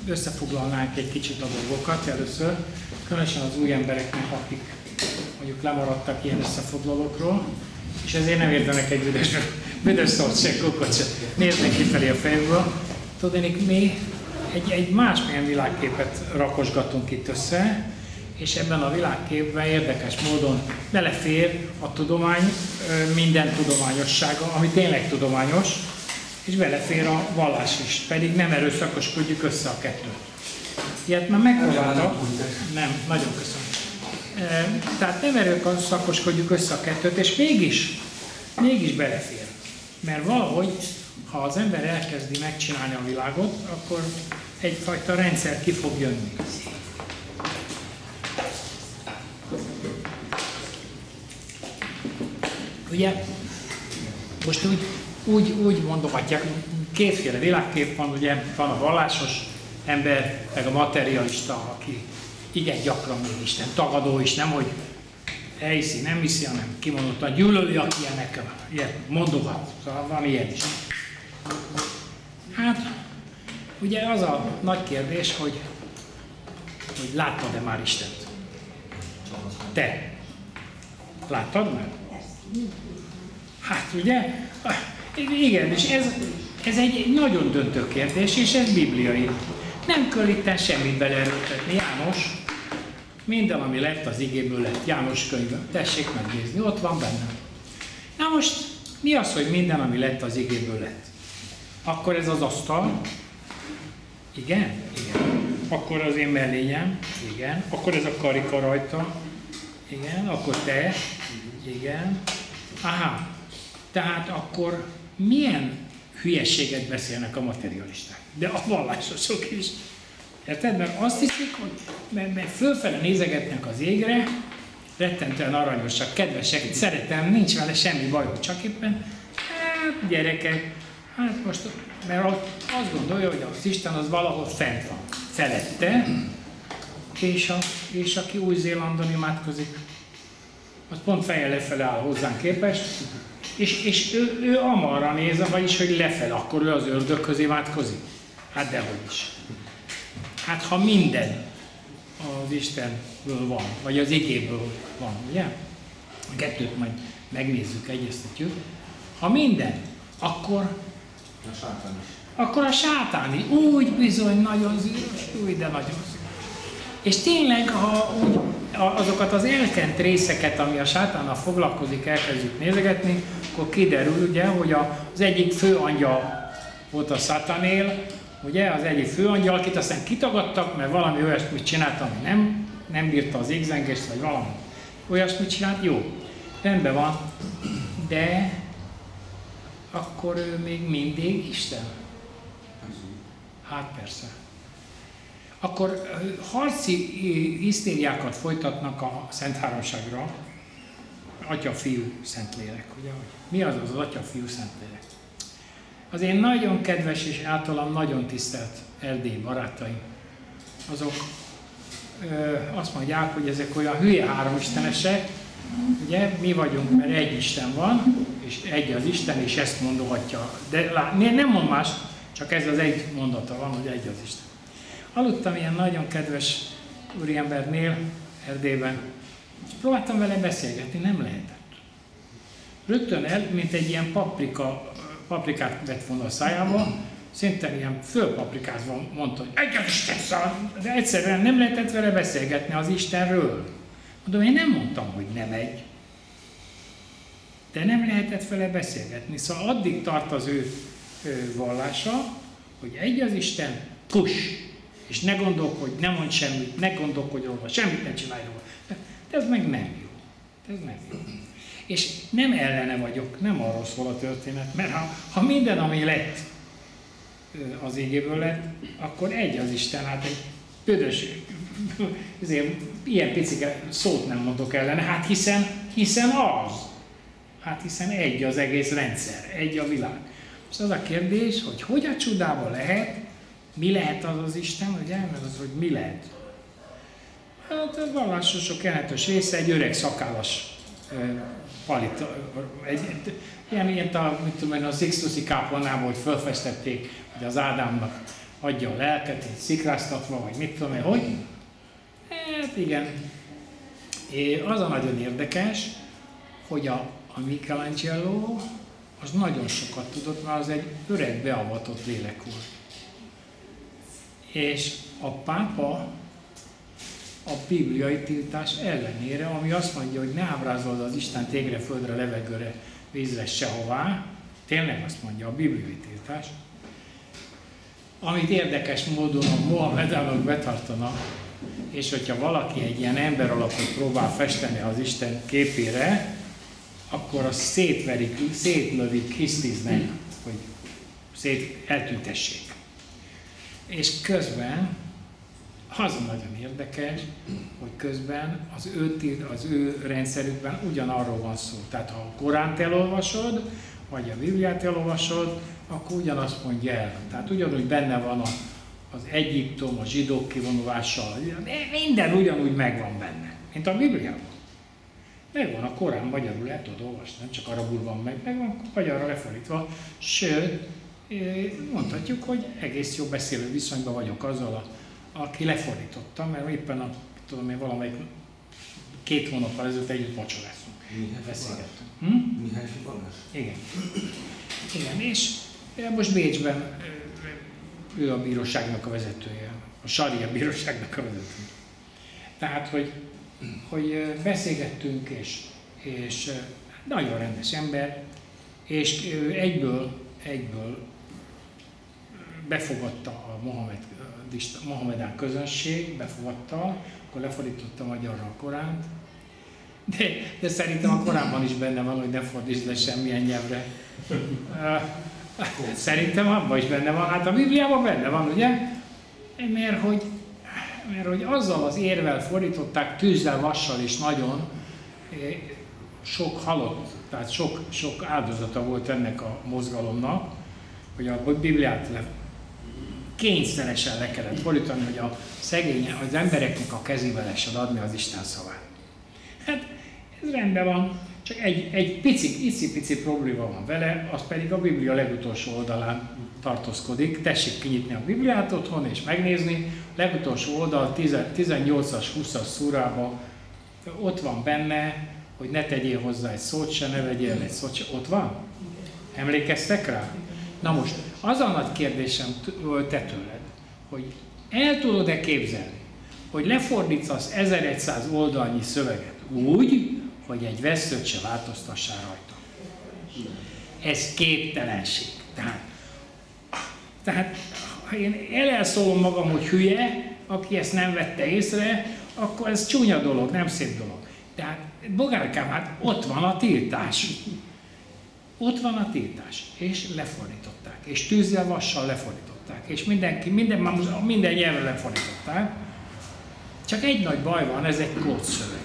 összefoglalnánk egy kicsit a dolgokat először, különösen az új embereknek, akik mondjuk lemaradtak ilyen összefoglalókról, és ezért nem érdenek egy büdös szót se, kukkot se, néznek kifelé a fejükből. Tudnék, mi egy másmilyen világképet rakosgatunk itt össze, és ebben a világképben érdekes módon belefér a tudomány minden tudományossága, ami tényleg tudományos, és belefér a vallás is, pedig nem erőszakoskodjuk össze a kettőt. Ilyet már megpróbáltak. Nem, nagyon köszönöm. Tehát nem erőszakoskodjuk össze a kettőt, és mégis belefér. Mert valahogy, ha az ember elkezdi megcsinálni a világot, akkor egyfajta rendszer ki fog jönni. Ugye, most úgy mondogatják, kétféle világkép van, ugye van a vallásos ember, meg a materialista, aki igen gyakran még Isten tagadó is, nem hogy elhiszi, nem hiszi, hanem kimondottan gyűlöli, aki ilyet mondogat, szóval van ilyen is. Hát, ugye az a nagy kérdés, hogy láttad-e már Istent? Te? Láttad már? Hát ugye, igen, és ez egy nagyon döntő kérdés, és ez bibliai. Nem kell itt semmit beleerőltetni. János, minden, ami lett, az igéből lett. János könyve, tessék megnézni, ott van benne. Na most, mi az, hogy minden, ami lett, az igéből lett? Akkor ez az asztal? Igen? Igen. Akkor az én mellényem? Igen. Akkor ez a karika rajta? Igen. Akkor te? Igen. Aha. Tehát akkor milyen hülyeséget beszélnek a materialisták? De a vallásosok is. Érted? Mert azt hiszik, hogy mert fölfele nézegetnek az égre, rettentően aranyosak, kedvesek, szeretem, nincs vele semmi bajom, csak éppen, hát gyerekek, hát most, mert azt gondolja, hogy az Isten az valahol fent van, felette, és aki Új-Zélandon imádkozik, az pont fejjel lefele áll hozzánk képest, és ő amarra néz, vagyis, hogy lefele, akkor ő az ördöghöz imádkozik. Hát dehogy is. Hát ha minden az Istenből van, vagy az igéből van, ugye? A kettőt majd megnézzük, egyeztetjük. Ha minden, akkor a sátán is. Úgy bizony nagyon zűrös, úgy, de nagyon zűrös. És tényleg, ha úgy azokat az elkent részeket, ami a sátánnal foglalkozik, elkezdjük nézegetni, akkor kiderül, ugye, hogy az egyik főangyal volt a Szátánél, ugye, az egyik főangyal, akit aztán kitagadtak, mert valami olyasmit csinált, ami nem bírta az égzengést, vagy valami olyasmit csinált. Jó, rendben van, de akkor ő még mindig Isten. Hát persze. Akkor harci hisztériákat folytatnak a Szent Háromságra, Atya, Fiú, Szentlélek, ugye? Mi az az Atya, Fiú, Szentlélek? Az én nagyon kedves és általam nagyon tisztelt erdélyi barátaim, azok azt mondják, hogy ezek olyan hülye háromistenesek, ugye, mi vagyunk, mert egy Isten van, és egy az Isten, és ezt mondogatja. De nem mond más, csak ez az egy mondata van, hogy egy az Isten. Aludtam ilyen nagyon kedves úriembernél, Erdélyben, és próbáltam vele beszélgetni, nem lehetett. Rögtön mint egy ilyen paprikát vett volna a szájába, szinte ilyen fölpaprikázva mondta, hogy egy az Isten szal, de egyszerűen nem lehetett vele beszélgetni az Istenről. Mondom, én nem mondtam, hogy nem egy, de nem lehetett vele beszélgetni. Szóval addig tart az ő vallása, hogy egy az Isten, push! És ne gondolkodj, ne mondj semmit, ne gondolkodj róla, semmit ne csinálj róla. De ez meg nem jó. Ez nem jó. És nem ellene vagyok, nem arról szól a történet, mert ha minden, ami lett, az égéből lett, akkor egy az Isten, hát egy büdös, ilyen picike szót nem mondok ellene, hát hiszen az. Hát hiszen egy az egész rendszer, egy a világ. És az a kérdés, hogy a csodában lehet, mi lehet az az Isten, ugye? Mert az, hogy mi lehet. Hát a vallásosok jelentős része egy öreg szakállas palit, ilyen mit tudom én, a Sixtusi kápolnából, hogy felfestették, hogy az Ádámnak adja a lelket, szikráztatva, vagy mit tudom én, hogy? Hát igen. Az a nagyon érdekes, hogy a Michelangelo az nagyon sokat tudott, mert az egy öreg beavatott lélek volt. És a pápa a bibliai tiltás ellenére, ami azt mondja, hogy ne ábrázold az Istent égre, földre, levegőre, vízre, sehová, tényleg azt mondja a bibliai tiltás, amit érdekes módon a mohamedánok betartanak, és hogyha valaki egy ilyen ember alakot próbál festeni az Isten képére, akkor azt szétverik, szétlövik, hisztiznek, hogy eltüntessék. És közben az nagyon érdekes, hogy közben az ő rendszerükben ugyanarról van szó. Tehát ha a Koránt elolvasod, vagy a Bibliát elolvasod, akkor ugyanazt mondja el. Tehát ugyanúgy benne van az Egyiptom, a zsidók kivonulással, minden ugyanúgy megvan benne, mint a Bibliában. Megvan a Korán, magyarul el tudod olvasni, nem csak arabul van megvan magyarra lefordítva. Sőt, mondhatjuk, hogy egész jó beszélő viszonyban vagyok azzal, aki lefordította, mert éppen tudom én, valamelyik 2 hónappal ezelőtt együtt vacsoráztunk. Beszélgettünk. Mihály Balázs? Igen. Igen, és most Bécsben ő a bíróságnak a vezetője, a Saria bíróságnak a vezetője. Tehát, hogy beszélgettünk, és nagyon rendes ember, és egyből befogadta a mohamedán közönség, befogadta, akkor lefordította magyarra a Koránt, de szerintem a Koránban is benne van, hogy ne fordítsd le semmilyen nyelvre. Szerintem abban is benne van, hát a Bibliában benne van, ugye? Mert hogy azzal az érvel fordították, tűzzel, vassal és nagyon sok halott, tehát sok áldozata volt ennek a mozgalomnak, hogy a Bibliát kényszeresen le kellett fordítani, hogy a szegény, az embereknek a kezébe lehessen adni az Isten szavát. Hát ez rendben van, csak egy pici probléma van vele, az pedig a Biblia legutolsó oldalán tartózkodik. Tessék kinyitni a Bibliát otthon és megnézni. Legutolsó oldal 18-as, 20-as szúrában ott van benne, hogy ne tegyél hozzá egy szót se, ne vegyél egy szót se. Ott van? Emlékeztek rá? Na most, az a nagy kérdésem te tőled, hogy el tudod-e képzelni, hogy lefordítasz 1100 oldalnyi szöveget úgy, hogy egy veszőt se változtassál rajta. Ez képtelenség. Tehát ha én elszólom magam, hogy hülye, aki ezt nem vette észre, akkor ez csúnya dolog, nem szép dolog. Tehát, bogárkám, hát ott van a tiltás. Ott van a tiltás, és lefordították, és tűzzel, vassal lefordították, és minden nyelvre lefordították. Csak egy nagy baj van, ez egy kódszöveg.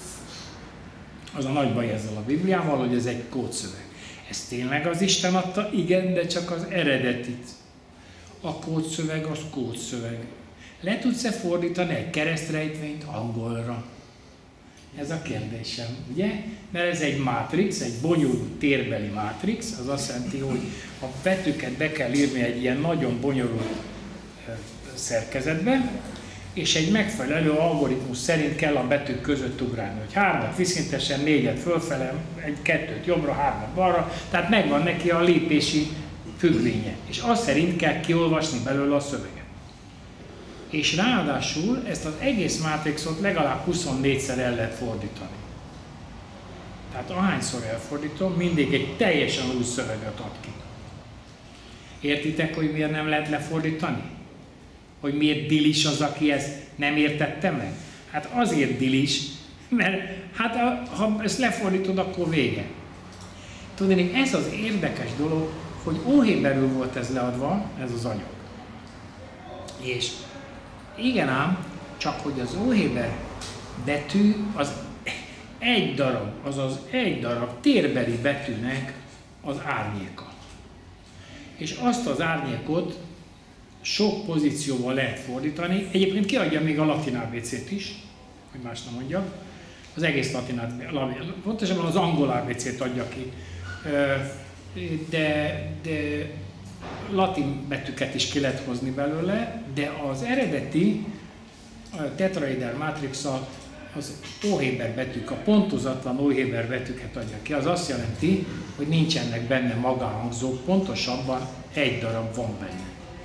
Az a nagy baj ezzel a Bibliával, hogy ez egy kódszöveg. Ez tényleg az Isten adta? Igen, de csak az eredetit. A kódszöveg az kódszöveg. Le tudsz-e fordítani egy keresztrejtvényt angolra? Ez a kérdésem, ugye? Mert ez egy mátrix, egy bonyolult térbeli mátrix, az azt jelenti, hogy a betűket be kell írni egy ilyen nagyon bonyolult szerkezetbe, és egy megfelelő algoritmus szerint kell a betűk között ugrálni, hogy 3-at viszintesen, 4-et fölfele, 1-2-t jobbra, 3-at balra, tehát megvan neki a lépési függvénye, és azt szerint kell kiolvasni belőle a szöveget. És ráadásul ezt az egész mátrixot legalább 24-szer el lehet fordítani. Tehát ahányszor elfordítom, mindig egy teljesen új szöveget ad ki. Értitek, hogy miért nem lehet lefordítani? Hogy miért dilis az, aki ezt nem értette meg? Hát azért dilis, mert hát ha ezt lefordítod, akkor vége. Tudni, ez az érdekes dolog, hogy óhéberül volt ez leadva, ez az anyag. És igen ám, csak hogy az óhéber betű az egy darab, azaz egy darab térbeli betűnek az árnyéka. És azt az árnyékot sok pozícióval lehet fordítani. Egyébként kiadja még a latin ABC-t is, hogy más nem mondjak. Az egész latin ABC, pontosabban az angol ABC-t adja ki. De latin betűket is ki lehet hozni belőle, de az eredeti tetraeder mátrixa az Óhéber betűk, a pontozatlan Óhéber betűket adja ki. Az azt jelenti, hogy nincsenek benne magánhangzók, pontosabban egy darab van benne.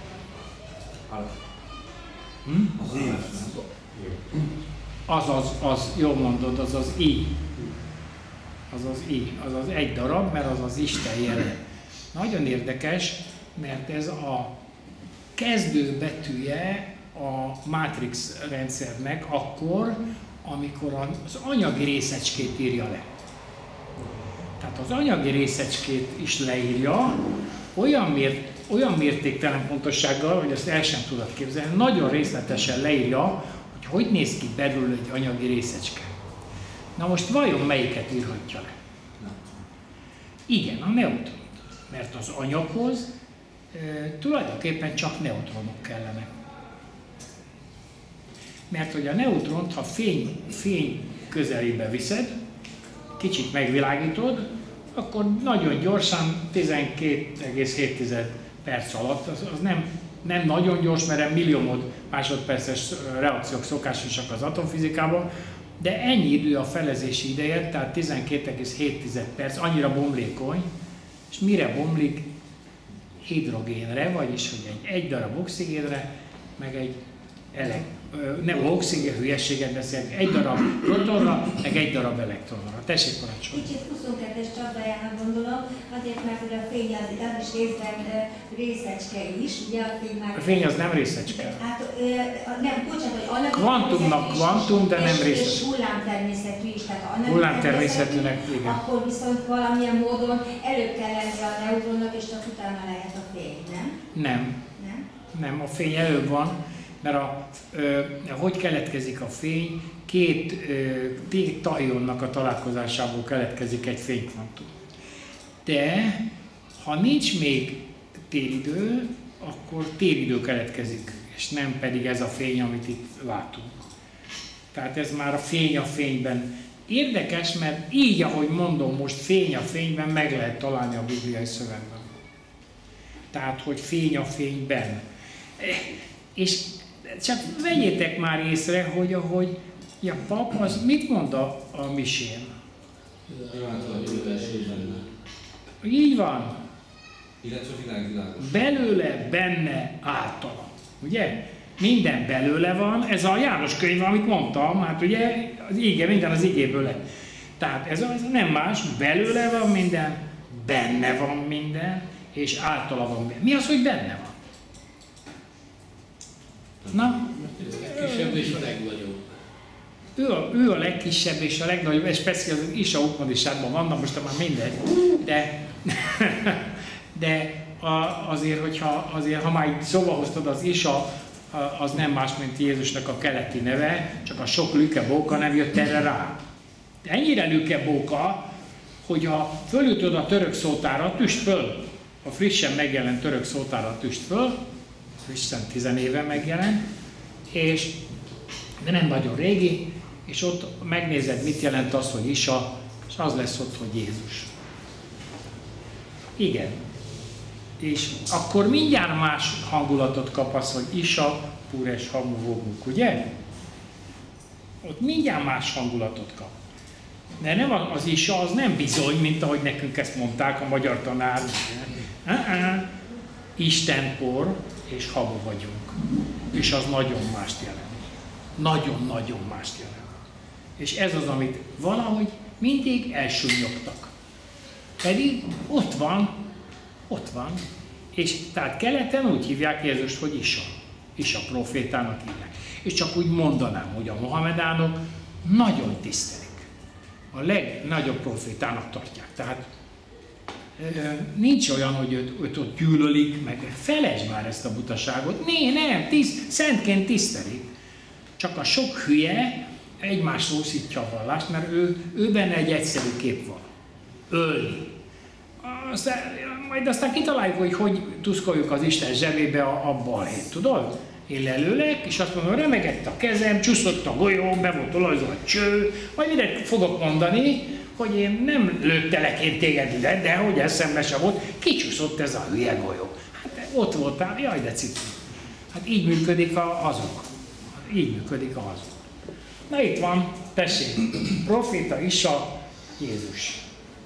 Az jól mondod, az az I. Az az egy darab, mert az az Isten jele. Nagyon érdekes, mert ez a kezdő betűje a mátrix rendszernek akkor, amikor az anyagi részecskét írja le. Tehát az anyagi részecskét is leírja, olyan mértéktelen pontossággal, hogy azt el sem tudod képzelni, nagyon részletesen leírja, hogy hogy néz ki belül egy anyagi részecske. Na most vajon melyiket írhatja le? Igen, a neutront. Mert az anyaghoz tulajdonképpen csak neutronok kellenek. Mert hogy a neutront, ha fény közelébe viszed, kicsit megvilágítod, akkor nagyon gyorsan, 12,7 perc alatt, az nem nagyon gyors, mert milliómod másodperces reakciók szokásosak az atomfizikában, de ennyi idő a felezési ideje, tehát 12,7 perc, annyira bomlékony, és mire bomlik? Hidrogénre, vagyis hogy egy darab oxigénre, meg egy nem oxigén, hülyeséget beszélek, egy darab protonra, meg egy darab elektronra. Tessék parancsolni. Kicsit 22-es csapdájának gondolom, azért mert hogy a fény az is részben részecske is, ugye a fény már... A fény az nem részecske. Hát nem, bocsánat, hogy alapvető kvantumnak kvantum, de nem részecske. És hullámtermészetű is, tehát ha hullámtermészetűnek, igen. akkor viszont valamilyen módon előbb kell lenni a neutronnak, és csak utána lehet a fény, nem? Nem. Nem, a fény előbb van. Mert hogy keletkezik a fény? Két tahionnak a találkozásából keletkezik egy fénykvantum. De ha nincs még téridő, akkor téridő keletkezik, és nem pedig ez a fény, amit itt látunk. Tehát ez már a fény a fényben. Érdekes, mert így, ahogy mondom most, fény a fényben meg lehet találni a bibliai szövegben. Tehát, hogy fény a fényben. És csak vegyétek már észre, hogy ahogy a pap, az mit mond a misén? Így van. Belőle, benne, általa. Ugye? Minden belőle van, ez a János könyv, amit mondtam, hát ugye az ige, minden az igéből lett. Tehát ez nem más, belőle van minden, benne van minden, és általa van minden. Mi az, hogy benne van? Na? A kisebb és a legnagyobb. Ő a legkisebb és a legnagyobb, és persze az Isa Upanishadban vannak, most már mindegy, de azért, ha már így szóba hoztad, az Isa az nem más, mint Jézusnak a keleti neve, csak a sok lükebóka nem jött erre rá. De ennyire lükebóka, hogy ha fölütöd a török szótára, tüsd föl, a frissen megjelent török szótára tüsd föl, frissen 10 éve megjelent, de nem nagyon régi, és ott megnézed, mit jelent az, hogy Isa, és az lesz ott, hogy Jézus. Igen. És akkor mindjárt más hangulatot kap az, hogy Isa, Pures, Hamu, Voguk, ugye? Ott mindjárt más hangulatot kap. De nem az Isa, az nem bizony, mint ahogy nekünk ezt mondták a magyar tanár. Istenkor és Hamu vagyunk. És az nagyon mást jelent. Nagyon-nagyon mást jelent. És ez az, amit valahogy mindig elsúnyogtak. Pedig ott van. És tehát keleten úgy hívják Jézust, hogy Isa. Isa profétának hívják. És csak úgy mondanám, hogy a mohamedánok nagyon tisztelik. A legnagyobb profétának tartják. Tehát nincs olyan, hogy őt ott gyűlölik, meg felejtsd már ezt a butaságot. Nem, szentként tisztelik. Csak a sok hülye egymásról szítja a vallást, mert ő benne egy egyszerű kép van. Ölni. Majd aztán kitaláljuk, hogy tuszkoljuk az Isten zsebébe a balhét, tudod? Én lelőlek, és azt mondom, remegett a kezem, csúszott a golyó, be volt olajzva a cső, majd mindent fogok mondani, hogy én nem lőttelek én téged ide, de hogy eszembe sem volt, kicsúszott ez a hülye golyó. Hát ott voltál, jaj de cici. Hát így működik a hazug. Így működik a hazug. Na itt van, tessék, proféta Isa, Jézus.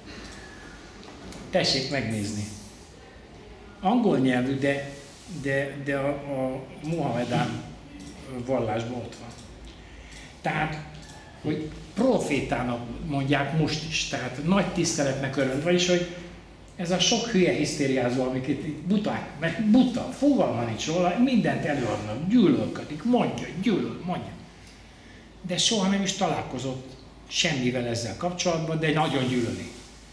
Tessék megnézni. Angol nyelvű, de a Muhammedán vallásban ott van. Tehát, hogy profétának mondják most is, tehát nagy tiszteletnek öröm, vagyis, hogy ez a sok hülye hisztériázó, amiket itt buták, mert buta, fogalma nincs róla, mindent előadnak, gyűlölködik, mondja, mondja. De soha nem is találkozott semmivel ezzel kapcsolatban, de nagyon gyűlöli.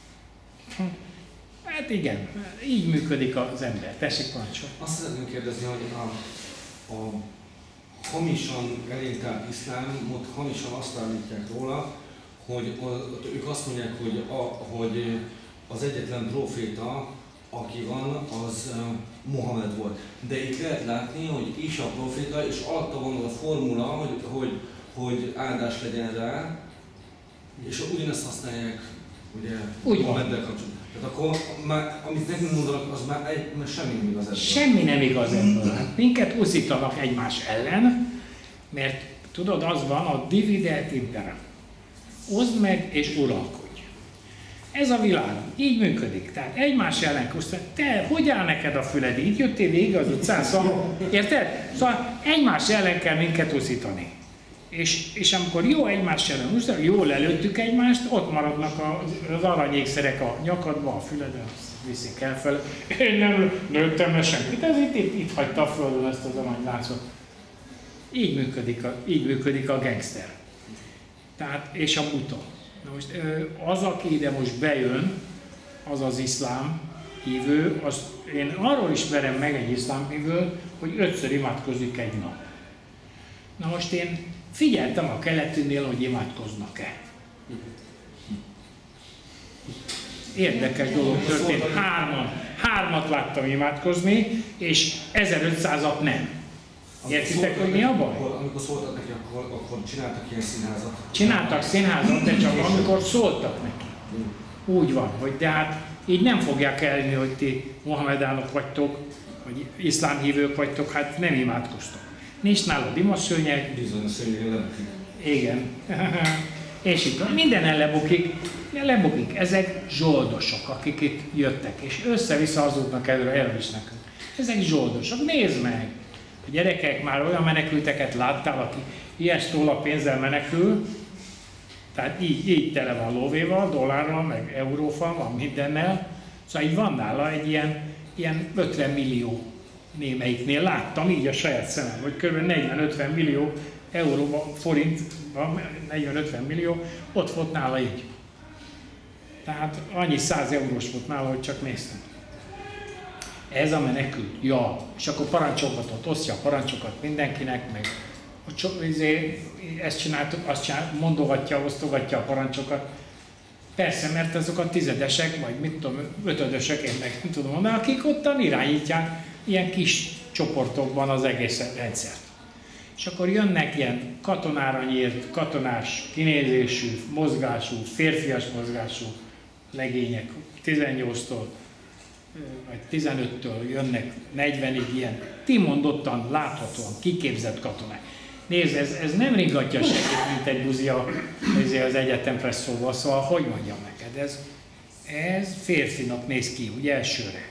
Hát igen, így működik az ember. Tessék, parancsol. Azt szeretném kérdezni, hogy a hamisan eléntált iszlámot hamisan azt állítják róla, hogy ők azt mondják, hogy az egyetlen proféta, aki van, az Mohamed volt. De itt lehet látni, hogy Isa a proféta, és alatta van a formula, hogy áldás legyen rá, és ugyanezt használják ugye Mohameddel kapcsolatban. Tehát akkor már, amit nekünk mondanak, az már semmi nem igaz ebből. Semmi nem igaz ebből. Hát minket uszítanak egymás ellen, mert tudod, az van a divide et impera. Oszd meg és uralkodj. Ez a világ, így működik. Tehát egymás ellen kusztál. Te, hogy áll neked a füled? Így jöttél végig az utcán, szóval, érted? Szóval egymás ellen kell minket uszítani. És amikor jó egymás ellen uszítani, jól előttük egymást, ott maradnak az aranyékszerek a nyakadban, a füledben, azt viszik elfele. Én nem nőttem le senkit, ez itt hagyta a földön ezt az aranyláncot. Így működik a gangster. Tehát, és a buta. Na most az, aki ide most bejön, az az iszlám hívő, én arról ismerem meg egy iszlám hívő, hogy 5-ször imádkozik egy nap. Na most én figyeltem a keletinél, hogy imádkoznak-e. Érdekes dolog történt. Hármat láttam imádkozni, és 1500-at nem. Értitek, hogy mi a baj? Amikor szóltak neki, akkor csináltak ilyen színházat? Csináltak színházat, de csak amikor szóltak neki. Úgy van, hogy de hát így nem fogják elérni, hogy ti mohamedánok vagytok, vagy iszlám hívők vagytok, hát nem imádkoztok. Nincs nálad imaszőnyeg. Bizony, a szőnyeg lebukik. Igen. És itt minden lebukik. Ezek zsoldosok, akik itt jöttek, és össze-vissza hazudnak erről is nekünk. Ezek zsoldosok, nézd meg! A gyerekek, már olyan menekülteket láttál, aki ilyen stóla pénzzel menekül, tehát így tele van lóvéval, dollárral, meg euróval, van mindennel. Szóval így van nála egy ilyen 50 millió némelyiknél. Láttam így a saját szemem, hogy kb. 40-50 millió euróban, forintban, 40-50 millió, ott volt nála így. Tehát annyi 100 eurós volt nála, hogy csak néztem. Ez a menekült. Ja, és akkor parancsokat osztja a parancsokat mindenkinek, meg ezt csináltuk, azt csináltuk, mondogatja, osztogatja a parancsokat. Persze, mert azok a tizedesek, vagy mit tudom, ötödösek, én meg nem tudom mondani, akik ottan irányítják ilyen kis csoportokban az egész rendszert. És akkor jönnek ilyen katonára nyírt, katonás kinézésű, mozgású, férfias mozgású legények 18-tól, vagy 15-től jönnek 40-ig ilyen kimondottan, láthatóan kiképzett katonák. Nézd, ez nem ringatja senkit, mint egy buzi az egyetem presszóval, szóval hogy mondjam neked, ez férfinak néz ki, ugye elsőre.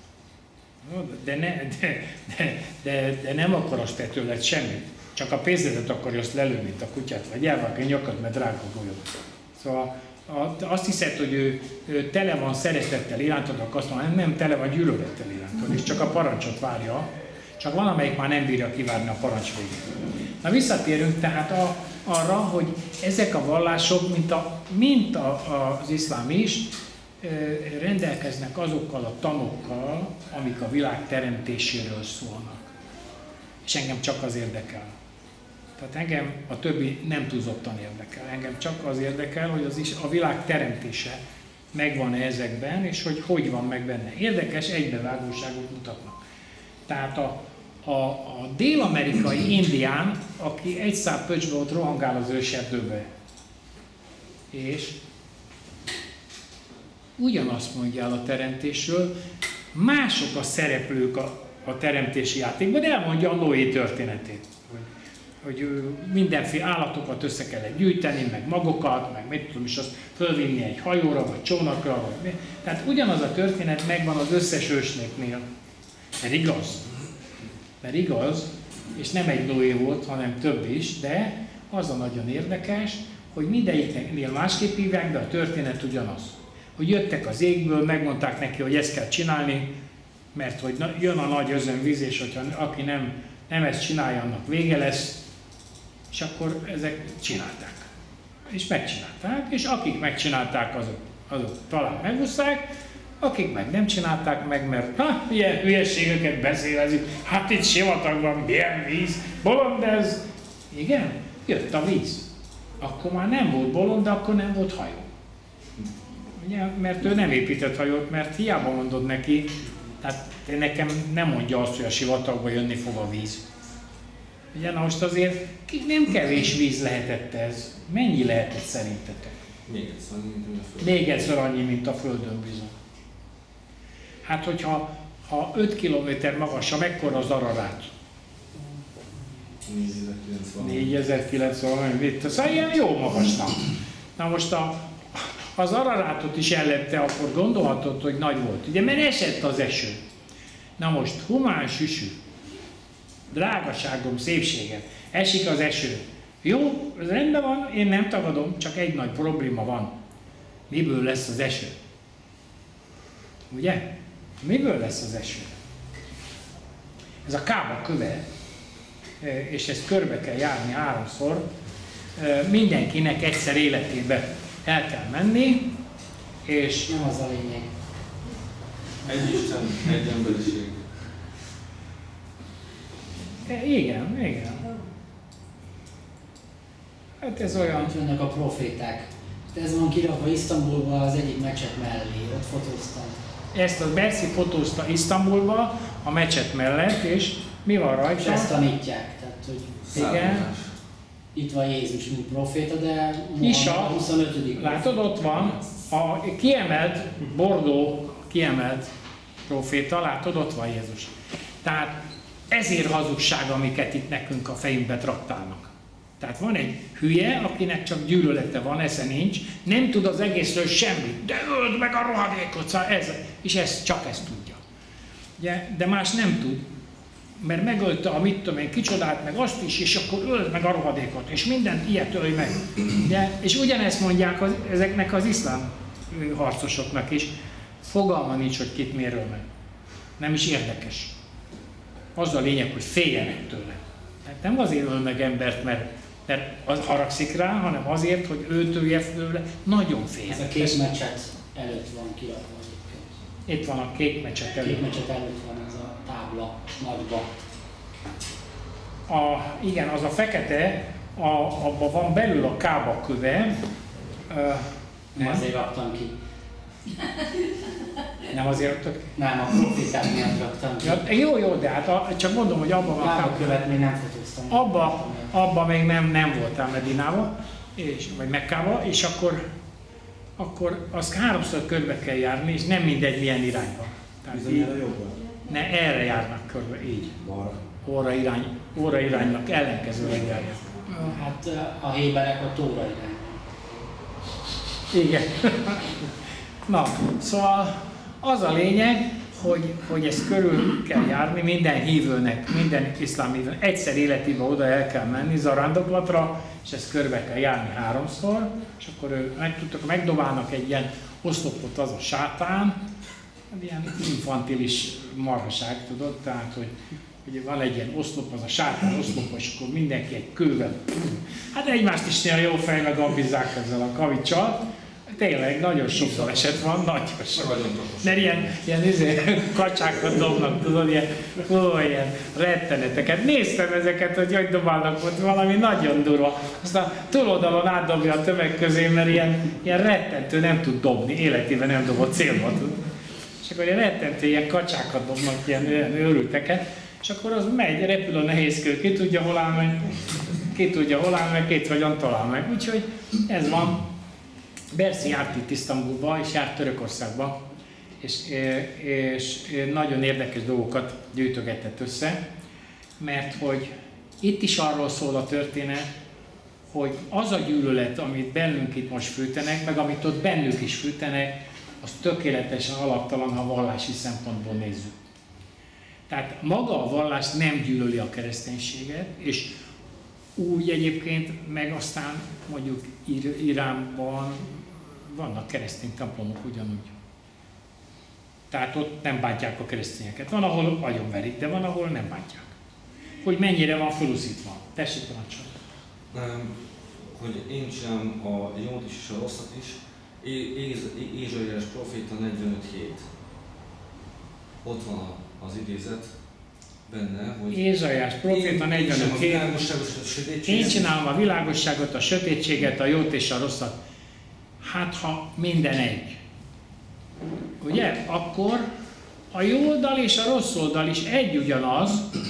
De nem akaros te tőled semmit, csak a pénzedet akarja azt lelőni, mint a kutyát, vagy elvágja a nyakad, mert drága golyó. Szóval azt hiszed, hogy ő tele van szeretettel irántod, akkor azt mondja, nem tele van gyűlölettel irántod, és csak a parancsot várja, csak van, amelyik már nem bírja kivárni a parancs végét. Na visszatérünk tehát arra, hogy ezek a vallások, mint az iszlám is, rendelkeznek azokkal a tanokkal, amik a világ teremtéséről szólnak. És engem csak az érdekel. Tehát engem a többi nem túlzottan érdekel. Engem csak az érdekel, hogy a világ teremtése megvan-e ezekben, és hogy van meg benne. Érdekes, egybevágóságot mutatnak. Tehát a dél-amerikai indián, aki egy szál pöcsbe ott rohangál az őserdőbe, és ugyanazt mondja el a teremtésről, mások a szereplők a teremtési játékban, de elmondja a Noé történetét. Hogy mindenféle állatokat össze kellett gyűjteni, meg magokat, meg mit tudom is, azt fölvinni egy hajóra, vagy csónakra, vagy mi. Tehát ugyanaz a történet megvan az összes ősnépnél. Mert igaz, és nem egy Noé volt, hanem több is, de az a nagyon érdekes, hogy mindegyiknél másképp hívják, de a történet ugyanaz. Hogy jöttek az égből, megmondták neki, hogy ezt kell csinálni, mert hogy jön a nagy özönvíz, és hogyha aki nem ezt csinálja, annak vége lesz, és akkor ezek csinálták. És megcsinálták, és akik megcsinálták, azok talán megúszták, akik meg nem csinálták meg, mert ilyen hülyeségeket beszélezik, hát itt sivatagban milyen víz, bolond ez. Igen, jött a víz. Akkor már nem volt bolond, de akkor nem volt hajó. Ugye, mert ő nem épített hajót, mert hiába mondod neki, tehát nekem nem mondja azt, hogy a sivatagba jönni fog a víz. Ugye, na most azért nem kevés víz lehetett ez. Mennyi lehetett szerintetek? Még egyszer annyi, mint a Földön bizony. Hát, hogyha 5 kilométer magasra, mekkora az Ararát? 4090, mit? Szóval ilyen jó magasnak. Na most az Ararátot is ellette, akkor gondolhatod, hogy nagy volt. Ugye, mert esett az eső. Na most, humán süsű, drágaságom, szépségem, esik az eső. Jó, ez rendben van, én nem tagadom, csak egy nagy probléma van. Miből lesz az eső? Ugye? Miből lesz az eső? Ez a Kába köve, és ezt körbe kell járni 3-szor, mindenkinek egyszer életében el kell menni, és... Nem az a lényeg. Egy Isten, egy emberiség. Igen. Hát ez olyan... Itt vannak a proféták. Ez van kirakva Isztambulban az egyik mecset mellé, ott fotóztam. Ezt a Berci fotózta Isztambulba, a mecset mellett, és mi van rajta? És ezt tanítják, tehát hogy igen. Itt van Jézus, mint proféta, de Isa, a 25. látod, ott van a kiemelt, Bordó kiemelt proféta, látod, ott van Jézus. Tehát ezért hazugság, amiket itt nekünk a fejünkbe traktálnak. Tehát van egy hülye, akinek csak gyűlölete van, esze nincs, nem tud az egészről semmit, de öld meg a rohadékot, szóval csak ezt tudja. Ugye, de más nem tud, mert megölte a mit tudom én kicsodát, meg azt is, és akkor öld meg a rohadékot, és mindent ilyet ölj meg. Ugye, és ugyanezt mondják ezeknek az iszlám harcosoknak is, fogalma nincs, hogy kit miért öl meg. Nem is érdekes. Az a lényeg, hogy féljenek tőle. Hát nem azért öl meg embert, mert az haragszik rá, hanem azért, hogy őtője főle nagyon fél. Ez a kék mecset előtt van kirakva. Itt van a kék mecset előtt. Kék mecset előtt van ez a tábla nagyba. Igen, az a fekete, abban van belül a Kába köve. Nem azért raktam ki. Nem azért raktak ki? Nem, a proféták miatt raktam ki. Ja, jó, de hát csak mondom, hogy abban van Kába követ még nem fotóztam. Abba még nem voltál Medinába, vagy Mekkába, és akkor azt 3-szor körbe kell járni, és nem mindegy milyen irányba. Bizonyára jobban? Ne, erre járnak körbe, így. Óra iránynak ellenkezőleg járják. Hát a héberek a Tóra irányban. Igen. Na, szóval az a lényeg, hogy ezt körül kell járni minden hívőnek, minden iszlám hívőnek. Egyszer életében oda el kell menni zarándoklatra, és ezt körbe kell járni 3-szor, és akkor megdobálnak egy ilyen oszlopot, az a sátán, ilyen infantilis marhaság, tudod, tehát, hogy van egy ilyen oszlop, az a sátán oszlop, és akkor mindenki egy kővel, hát egymást is néha jó fejbe gambizzák ezzel a kavicsal. Tényleg, nagyon sok baleset van, nagyon sok. Mert ilyen kacsákat dobnak, tudod, ilyen retteneteket. Néztem ezeket, hogy dobálnak ott, valami nagyon durva. Aztán túloldalon átdobja a tömeg közé, mert ilyen rettentő nem tud dobni, életében nem dobott célba tud. És akkor ilyen rettentő ilyen kacsákat dobnak, ilyen őrülteket, és akkor az megy, repül a nehézkő, ki tudja hol áll meg, két hogyan talál meg. Úgyhogy ez van. Berci járt itt Isztambulba, és járt Törökországba, és nagyon érdekes dolgokat gyűjtögetett össze, mert hogy itt is arról szól a történet, hogy az a gyűlölet, amit bennünk itt most fűtenek, meg amit ott bennük is fűtenek, az tökéletesen alaptalan, ha vallási szempontból nézzük. Tehát maga a vallás nem gyűlöli a kereszténységet, és úgy egyébként, meg aztán mondjuk Iránban vannak keresztény templomok ugyanúgy. Tehát ott nem bántják a keresztényeket. Van, ahol agyonverik, de van, ahol nem bántják. Hogy mennyire van feluszítva. Tessék, parancsolj. Hogy én csinálom a jót is és a rosszat is. Ézsaiás proféta 45:7. Ott van az idézet benne, hogy Ézsaiás proféta 45:7. Én csinálom a világosságot, a sötétséget, a jót és a rosszat. Hát ha minden egy. Ugye? Akkor a jó oldal és a rossz oldal is egy ugyanaz,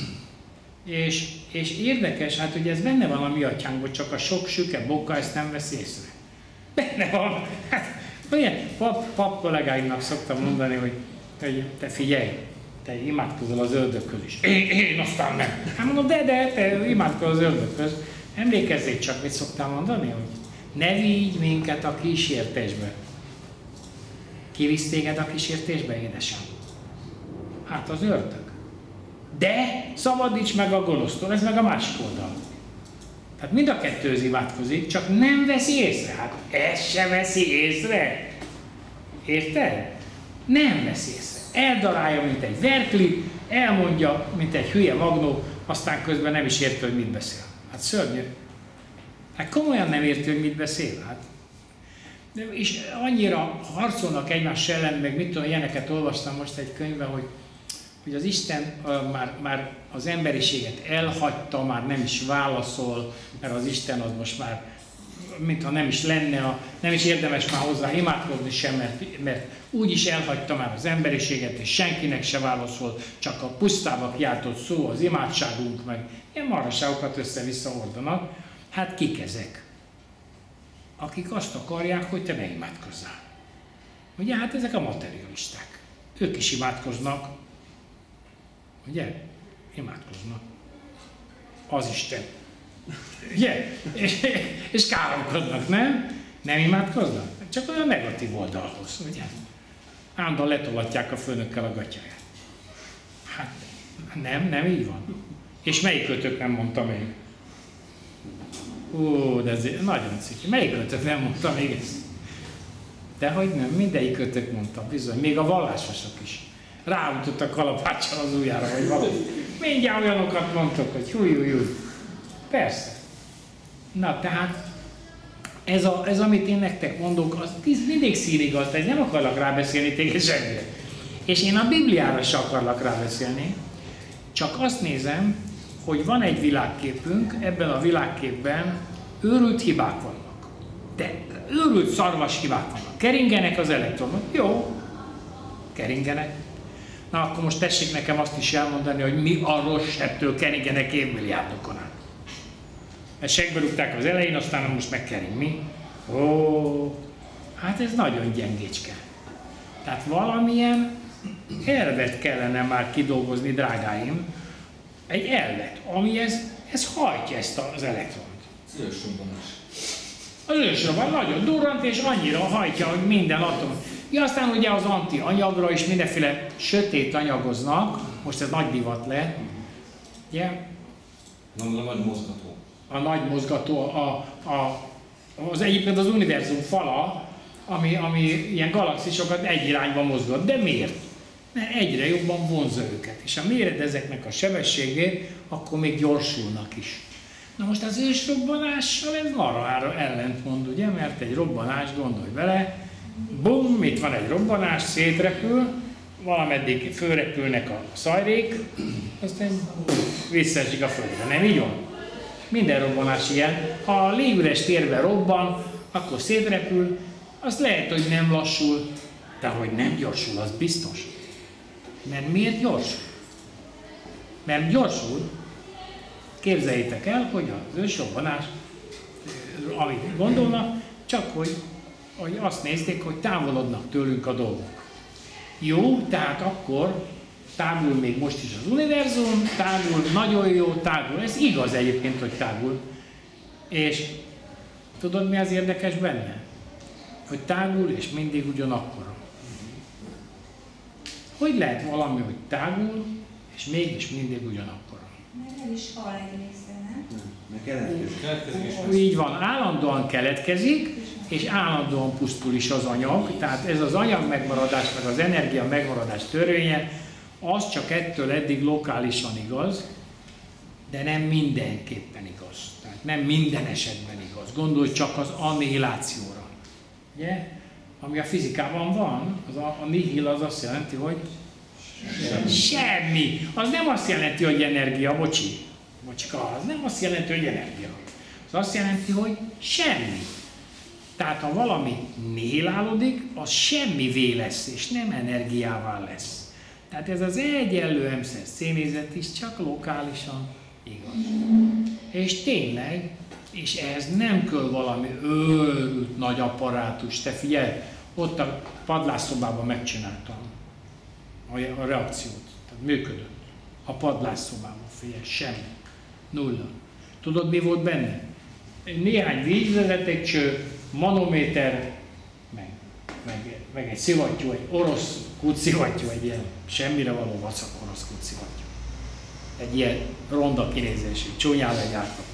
és érdekes, hát ugye ez benne van a mi atyánkban, csak a sok süke boka ezt nem vesz észre. Benne van. Hát, ugye, pap kollégáimnak szoktam mondani, hogy te figyelj, te imádkozol az ördögköz is. Én aztán nem. Hát mondom, de te imádkozol az ördögköz. Emlékezzék csak, mit szoktál mondani, hogy ne vigy minket a kísértésbe. Ki visz téged a kísértésbe, édesem? Hát az ördög. De szabadíts meg a gonosztól, ez meg a másik oldal. Tehát mind a kettőz imádkozik, csak nem veszi észre. Hát ezt se veszi észre. Érted? Nem veszi észre. Eldarálja, mint egy verkli, elmondja, mint egy hülye magnó, aztán közben nem is érti, hogy mit beszél. Hát szörnyű. Hát komolyan nem érti, hogy mit beszél. Hát. És annyira harcolnak egymás ellen, meg mit tudom, ilyeneket olvastam most egy könyvben, hogy az Isten már az emberiséget elhagyta, már nem is válaszol, mert az Isten az most már, mintha nem is lenne, nem is érdemes már hozzá imádkozni sem, mert úgy is elhagyta már az emberiséget, és senkinek se válaszol, csak a pusztába kiáltott szó, az imádságunk, meg ilyen marhaságokat össze-vissza hordanak. Hát kik ezek? Akik azt akarják, hogy te ne imádkozzál. Ugye, hát ezek a materialisták. Ők is imádkoznak. Ugye? Imádkoznak. Az Isten. Ugye? És káromkodnak, nem? Nem imádkoznak? Csak olyan negatív oldalhoz, ugye? Állandóan letolatják a főnökkel a gatyáját. Hát nem így van. És melyikőtök nem mondta még? Ó, de ez nagyon ciki. Melyikőtök nem mondta még ezt? Dehogy nem, mindegyikőtök mondta, bizony. Még a vallásosok is. Ráütött a kalapáccsal az ujjára, vagy valami. Mindjárt olyanokat mondtok, hogy húj. Persze. Na, tehát ez amit én nektek mondok, az mindig színigaz, tehát nem akarlak rábeszélni téged semmire. És én a Bibliára se akarlak rábeszélni, csak azt nézem, hogy van egy világképünk, ebben a világképben őrült hibák vannak. De őrült szarvas hibák vannak. Keringenek az elektronok. Jó, keringenek. Na akkor most tessék nekem azt is elmondani, hogy mi a rosszettől keringenek évmilliárdokon át. Mert segbe rúgták az elején, aztán most megkering. Mi? Ó, hát ez nagyon gyengécske. Tehát valamilyen elvet kellene már kidolgozni, drágáim. Egy elvet, ami ez hajtja ezt az elektront. Az ősrobbanás. Az ősrobban nagyon durrant, és annyira hajtja, hogy minden atom. Ja, aztán ugye az antianyagra is mindenféle sötét anyagoznak, most ez nagy divat lett. Ugye? A nagy mozgató. A nagy mozgató, az egyébként az univerzum fala, ami ilyen galaxisokat egy irányba mozgat. De miért? Mert egyre jobban vonzza őket. És ha méred ezeknek a sebességét, akkor még gyorsulnak is. Na most az ősrobbanással ez marhára ellentmond, ugye? Mert egy robbanás, gondolj bele, bum, itt van egy robbanás, szétrepül, valameddig fölrepülnek a szajrék, aztán visszaesik a földre. Nem így van? Minden robbanás ilyen. Ha a légüres térben robban, akkor szétrepül, az lehet, hogy nem lassul, de hogy nem gyorsul, az biztos. Mert miért gyorsul? Mert gyorsul, képzeljétek el, hogy az ősrobbanás, amit gondolnak, csak hogy azt nézték, hogy távolodnak tőlünk a dolgok. Jó, tehát akkor tágul még most is az univerzum, tágul, nagyon jó, tágul. Ez igaz egyébként, hogy tágul. És tudod, mi az érdekes benne? Hogy tágul, és mindig ugyanakkora. Hogy lehet valami, hogy tágul, és mégis mindig ugyanakkora? Mert nem is hal egy része, nem? Keletkezik. Így van, állandóan keletkezik, és állandóan pusztul is az anyag, tehát ez az anyag megmaradás, meg az energia megmaradás törvénye, az csak ettől eddig lokálisan igaz, de nem mindenképpen igaz. Tehát nem minden esetben igaz. Gondolj csak az annihilációra. Ugye? Ami a fizikában van, az a nihil az azt jelenti, hogy semmi. Az nem azt jelenti, hogy energia, bocska, az nem azt jelenti, hogy energia. Az azt jelenti, hogy semmi. Tehát ha valami nihilálódik, az semmivé lesz, és nem energiává lesz. Tehát ez az egyenlő M-szer szénézet is csak lokálisan igaz. És tényleg, és ehhez nem kell valami őrült nagy apparátus. Te figyelj, ott a padlásszobában megcsináltam a reakciót. Tehát működött. A padlásszobában, figyelj, semmi. Nulla. Tudod, mi volt benne? Néhány vízvezetékcső, manométer, meg egy szivattyú, egy orosz kútszivattyú, egy ilyen semmire való vacak orosz kútszivattyú. Egy ilyen ronda kinézésű, csúnyán legyártott.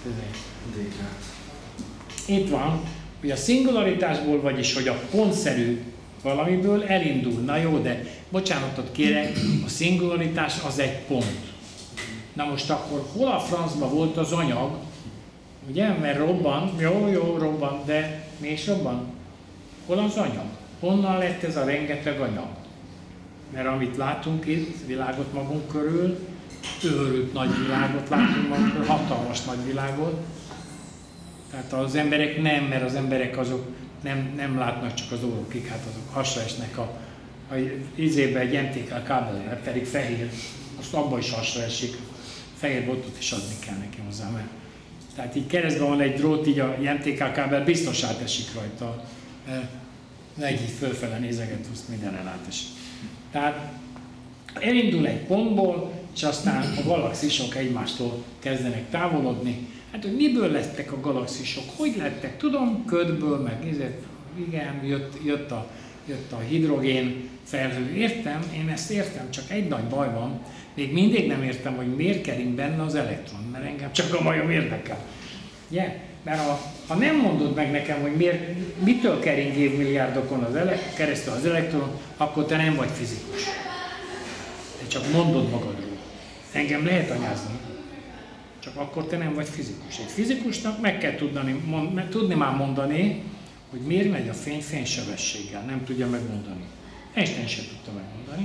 Itt van, hogy a szingularitásból, vagyis hogy a pontszerű valamiből elindul. Na jó, de bocsánatot kérek, a szingularitás az egy pont. Na most akkor hol a francba volt az anyag? Ugye, mert robban, jó, robban, de mi is robban? Hol az anyag? Honnan lett ez a rengeteg anyag? Mert amit látunk itt, világot magunk körül, őrült nagy világot látunk magunk körül, hatalmas nagy világot. Tehát az emberek nem, mert az emberek azok nem látnak csak az órokig, hát azok hasra esnek a izébe egy MTK kábelre, pedig fehér, azt abban is hasra esik. Fehér botot is adni kell neki hozzá, mert tehát így keresztben van egy drót, így a MTK kábel biztos átesik rajta. Így fölfele nézeget, azt mindenen átesik. Tehát elindul egy pontból, és aztán a galaxisok egymástól kezdenek távolodni. Hát, hogy miből lettek a galaxisok? Hogy lettek? Tudom, ködből, meg igen, jött a hidrogén felhő. Értem, én ezt értem, csak egy nagy baj van. Még mindig nem értem, hogy miért kering benne az elektron, mert engem csak a majom érdekel. Yeah? Mert ha nem mondod meg nekem, hogy mitől kering évmilliárdokon keresztül az elektron, akkor te nem vagy fizikus. Te csak mondod magadról. Engem lehet anyázni, csak akkor te nem vagy fizikus. Egy fizikusnak meg kell tudni már mondani, hogy miért megy a fény fénysebességgel. Nem tudja megmondani. Einstein sem tudta megmondani.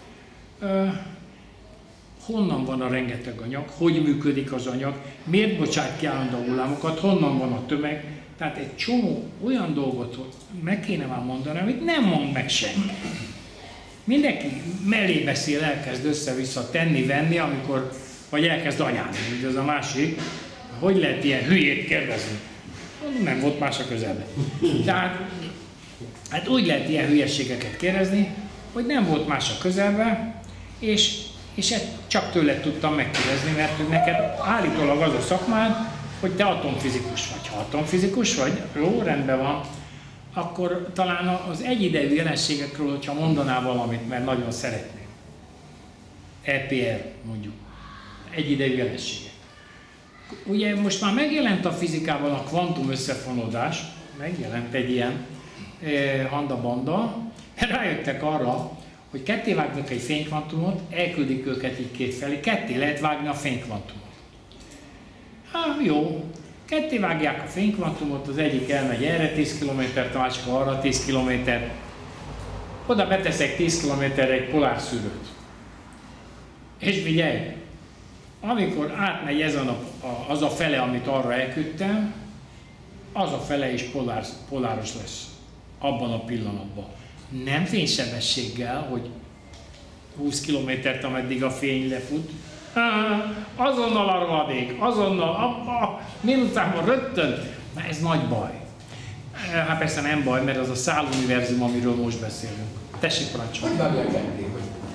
Honnan van a rengeteg anyag, hogy működik az anyag, miért bocsát ki állandó hullámokat, honnan van a tömeg. Tehát egy csomó olyan dolgot meg kéne már mondani, amit nem mond meg senki. Mindenki mellé beszél, elkezd össze-vissza tenni-venni, amikor, vagy elkezd anyázni, ugye ez a másik, hogy lehet ilyen hülyét kérdezni. Nem volt más a közelben. Tehát hát úgy lehet ilyen hülyeségeket kérdezni, hogy nem volt más a közelben, és csak tőled tudtam megkérdezni, mert neked állítólag az a szakmád, hogy te atomfizikus vagy. Ha atomfizikus vagy, jó, rendben van, akkor talán az egyidejű jelenségekről, hogyha mondanál valamit, mert nagyon szeretném. EPR mondjuk, egyidejű jelenségek. Ugye most már megjelent a fizikában a kvantum összefonódás, megjelent egy ilyen handa-banda, rájöttek arra, hogy ketté vágnak egy fénykvantumot, elküldik őket így kétfelé, ketté lehet vágni a fénykvantumot. Jó, ketté vágják a fénykvantumot, az egyik elmegy erre 10 km-t, a másik arra 10 km. Oda beteszek 10 km-re egy polárszűrőt. És figyelj, amikor átmegy ezen az a fele, amit arra elküldtem, az a fele is poláros lesz abban a pillanatban. Nem fénysebességgel, hogy 20 kilométert, ameddig a fény lefut. Azonnal a rohadék, azonnal, minutában rögtön. Na ez nagy baj. Hát persze nem baj, mert az a száluniverzum, amiről most beszélünk. Tessék parancsolni. Hogy vágják ketté?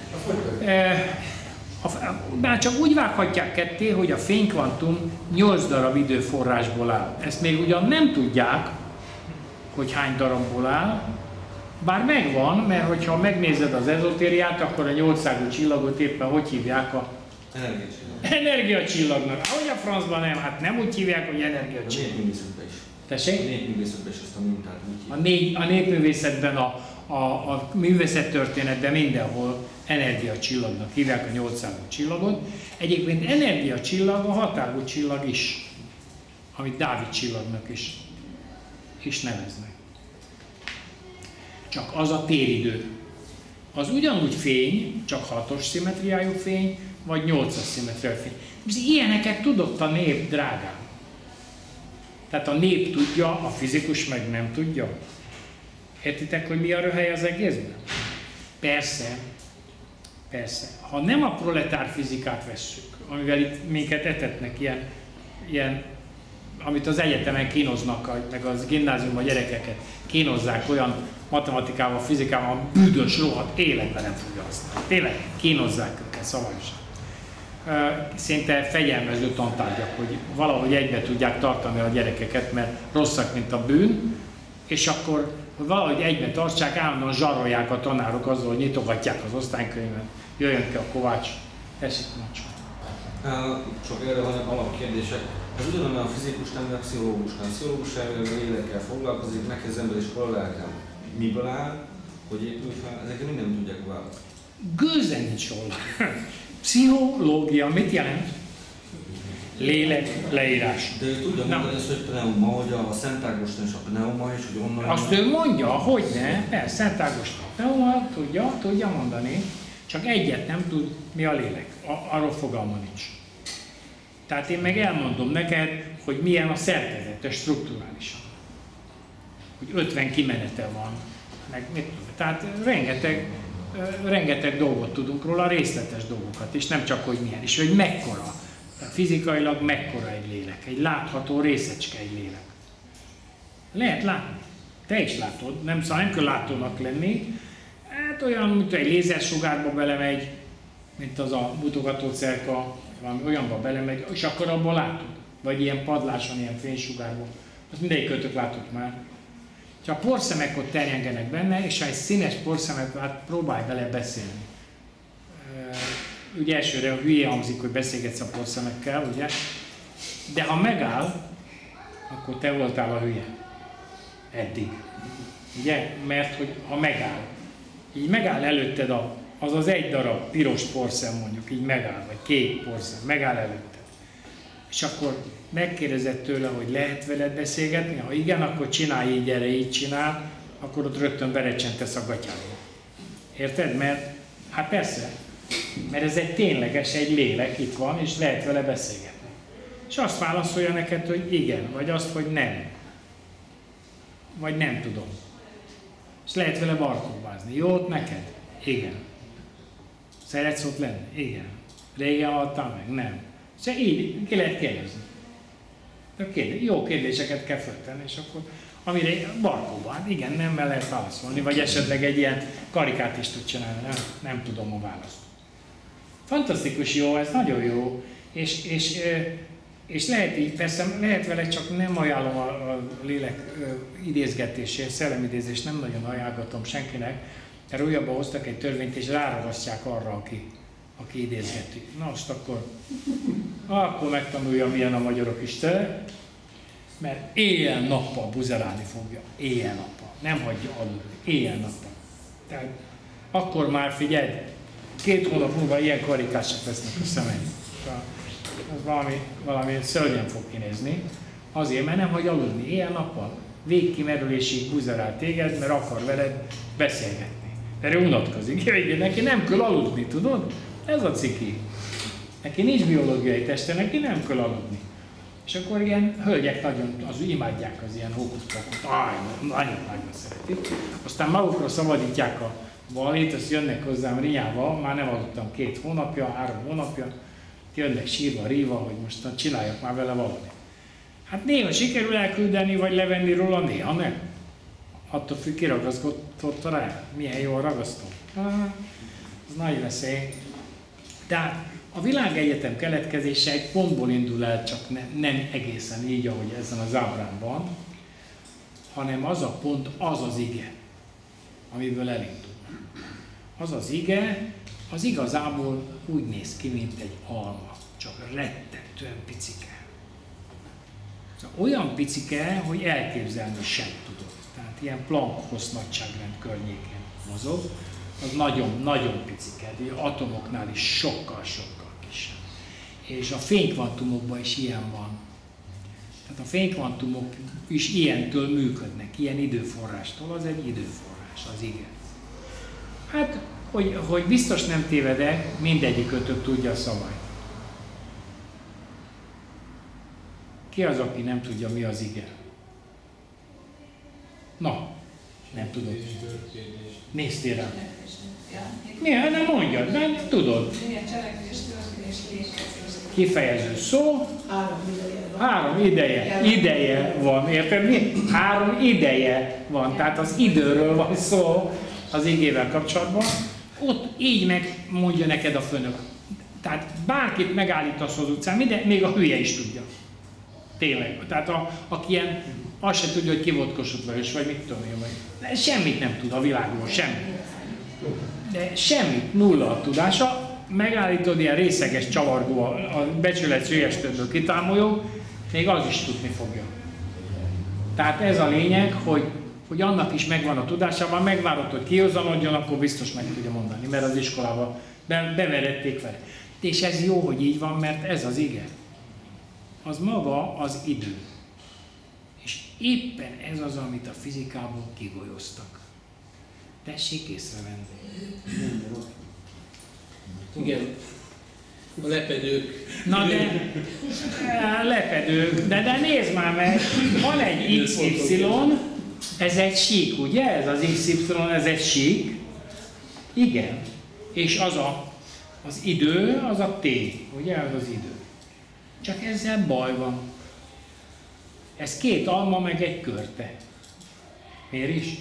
Már csak úgy vághatják ketté, hogy a fénykvantum 8 darab időforrásból áll. Ezt még ugyan nem tudják, hogy hány darabból áll, bár megvan, mert hogyha megnézed az ezotériát, akkor a 8-ágú csillagot éppen hogy hívják a energiacsillagnak. Ahogy a francban nem, hát nem úgy hívják, hogy energiacsillag. A népművészetben is. Tessék? A népművészetben is ezt a mintát úgy hívják. A népművészetben, a művészettörténetben mindenhol energiacsillagnak hívják a 8-ágú csillagot. Egyébként energiacsillag a 6-ágú csillag is, amit Dávid csillagnak is neveznek. Csak az a téridő. Az ugyanúgy fény, csak 6-os szimmetriájú fény, vagy 8-as szimmetriájú fény. És ilyeneket tudott a nép, drágám. Tehát a nép tudja, a fizikus meg nem tudja. Értitek, hogy mi a röhely az egészben? Persze. Ha nem a proletár fizikát vesszük, amivel itt minket etetnek ilyen amit az egyetemen kínoznak, meg az gimnáziumban gyerekeket kínozzák olyan matematikával, fizikával, büdös, rohadt életben nem fogja használni. Tényleg kínozzák őket szavayosan. Szinte fegyelmező tantárgyak, hogy valahogy egybe tudják tartani a gyerekeket, mert rosszak, mint a bűn, és akkor hogy valahogy egybe tartsák, állandóan zsarolják a tanárok azzal, hogy nyitogatják az osztálykönyvet. Jöjjön ki a Kovács. Esik Macsó. Csak erre vannak alapkérdések. Ez ugyanolyan a fizikusnál, mint a pszichológusnál. A pszichológus elvileg a lélekkel foglalkozik, neki az ember is lelkem. Miből áll, hogy épül fel, ezeket mind nem tudják választani. Gőze nincs róla. Pszichológia mit jelent? Lélek leírás. De ő tudja mondani ezt, hogy pneuma, hogy a Szent Ágoston és a pneuma, és hogy onnan... Azt ő mondja, hogy ne, persze, Szent Ágoston pneuma tudja mondani, csak egyet nem tud, mi a lélek. Arról fogalma nincs. Tehát én meg elmondom neked, hogy milyen a szerkezete strukturálisan. Hogy 50 kimenete van, meg mit tudom. Tehát rengeteg dolgot tudunk róla, részletes dolgokat, és nem csak, hogy milyen, és hogy mekkora. Tehát fizikailag mekkora egy lélek, egy látható részecske egy lélek. Lehet látni. Te is látod, nem kell látónak lenni. Hát olyan, mint egy lézersugárba belemegy, mint az a mutogatócerka, valami olyanba belemegy, és akkor abból látod. Vagy ilyen padláson, ilyen fénysugárban. Azt mindegyik látott már. Ha a porszemek ott terjengenek benne, és ha egy színes porszemet, hát próbálj vele beszélni. Ugye elsőre hülye hangzik, hogy beszélgetsz a porszemekkel, ugye? De ha megáll, akkor te voltál a hülye. Eddig. Ugye? Mert hogy ha megáll, így megáll előtted az egy darab piros porszem mondjuk, így megáll, vagy kék porszem, megáll előtted. És akkor megkérdezed tőle, hogy lehet veled beszélgetni, ha igen, akkor csinálj így, gyere, így csinál, akkor ott rögtön berecsentesz a gatyába. Érted? Mert, hát persze, mert ez egy tényleges, egy lélek itt van, és lehet vele beszélgetni. És azt válaszolja neked, hogy igen, vagy azt, hogy nem. Vagy nem tudom. És lehet vele barkóbázni. Jó ott neked? Igen. Szeretsz ott lenni? Igen. Régen haltál meg? Nem. És így ki lehet kérdezni. Jó kérdéseket kell föltenni, és akkor amire barkóban, igen, nemmel lehet válaszolni, vagy esetleg egy ilyen karikát is tud csinálni, nem tudom a választ. Fantasztikus jó, ez nagyon jó, és lehet így, persze lehet vele, csak nem ajánlom a lélek idézgetését, szellemidézést nem nagyon ajánlgatom senkinek, mert újabban hoztak egy törvényt, és ráragasztják arra, aki idézgeti. Na azt akkor megtanulja, milyen a magyarok istene, mert éjjel-nappal buzerálni fogja. Éjjel-nappal. Nem hagyja aludni. Éjjel-nappal. Tehát akkor már figyelj, 2 hónap múlva ilyen karikát sem vesznek a szemeid. Az valami szörnyen fog kinézni. Azért, mert nem hagy aludni. Éjjel-nappal. Végkimerülésig buzerál téged, mert akar veled beszélgetni. Erre unatkozik. Neki nem kell aludni, tudod? Ez a ciki. Neki nincs biológiai teste, neki nem kell aludni. És akkor ilyen hölgyek nagyon imádják az ilyen hókuszpokot. Nagyon szeretik. Aztán magukra szabadítják a balét, azt jönnek hozzám riával, már nem aludtam 2 hónapja, 3 hónapja, jönnek sírva, ríva, hogy most csináljak már vele valamit. Hát néha sikerül elküldeni, vagy levenni róla, néha nem. attól függ, kiragasztotta rá. Milyen jól ragasztom. Ez nagy veszély. Tehát a világegyetem keletkezése egy pontból indul el, csak nem egészen így, ahogy ezen az ábrán van, hanem az a pont, az az ige, amiből elindul. Az az ige, az igazából úgy néz ki, mint egy alma, csak rettentően picike. Szóval olyan picike, hogy elképzelni sem tudod. Tehát ilyen Planck-Hossz nagyságrend környékén mozog, az nagyon picike, atomoknál is sokkal kisebb. És a fénykvantumokban is ilyen van. Tehát a fénykvantumok is ilyentől működnek, ilyen időforrástól, az egy időforrás, az ige. Hát, hogy biztos nem tévedek, mindegyikötök tudja a szabályt. Ki az, aki nem tudja, mi az ige? Na, nem tudod. Néztél rá. Milyen? Nem mondjad, nem tudod. Kifejező szó. 3 ideje. Ideje van, érted mi? 3 ideje van, tehát az időről van szó az igével kapcsolatban. Ott így megmondja neked a főnök. Tehát bárkit megállítasz az utcán, még a hülye is tudja. Tényleg. Tehát aki ilyen, azt se tudja, hogy ki volt Kossuth Lajos, vagy mit tudom én, vagy. Semmit nem tud a világról, semmit. De semmit, nulla a tudása. Megállítod ilyen részeges csavargó, a becsület szülyestőből kitámolyog, még az is tudni fogja. Tehát ez a lényeg, hogy annak is megvan a tudásában, megvárod, hogy kihozzanodjon, akkor biztos meg tudja mondani, mert az iskolában beveredték vele. És ez jó, hogy így van, mert ez az ige. Az maga az idő. És éppen ez az, amit a fizikából kigolyoztak. Tessék észrevenni. Igen. A lepedők. Na de, lepedők, de nézd már meg, van egy XY, ez egy sík, ugye? Ez az XY, ez egy sík. Igen. És az idő, az a T, ugye? Az az idő. Csak ezzel baj van. Ez 2 alma, meg egy körte. Miért is?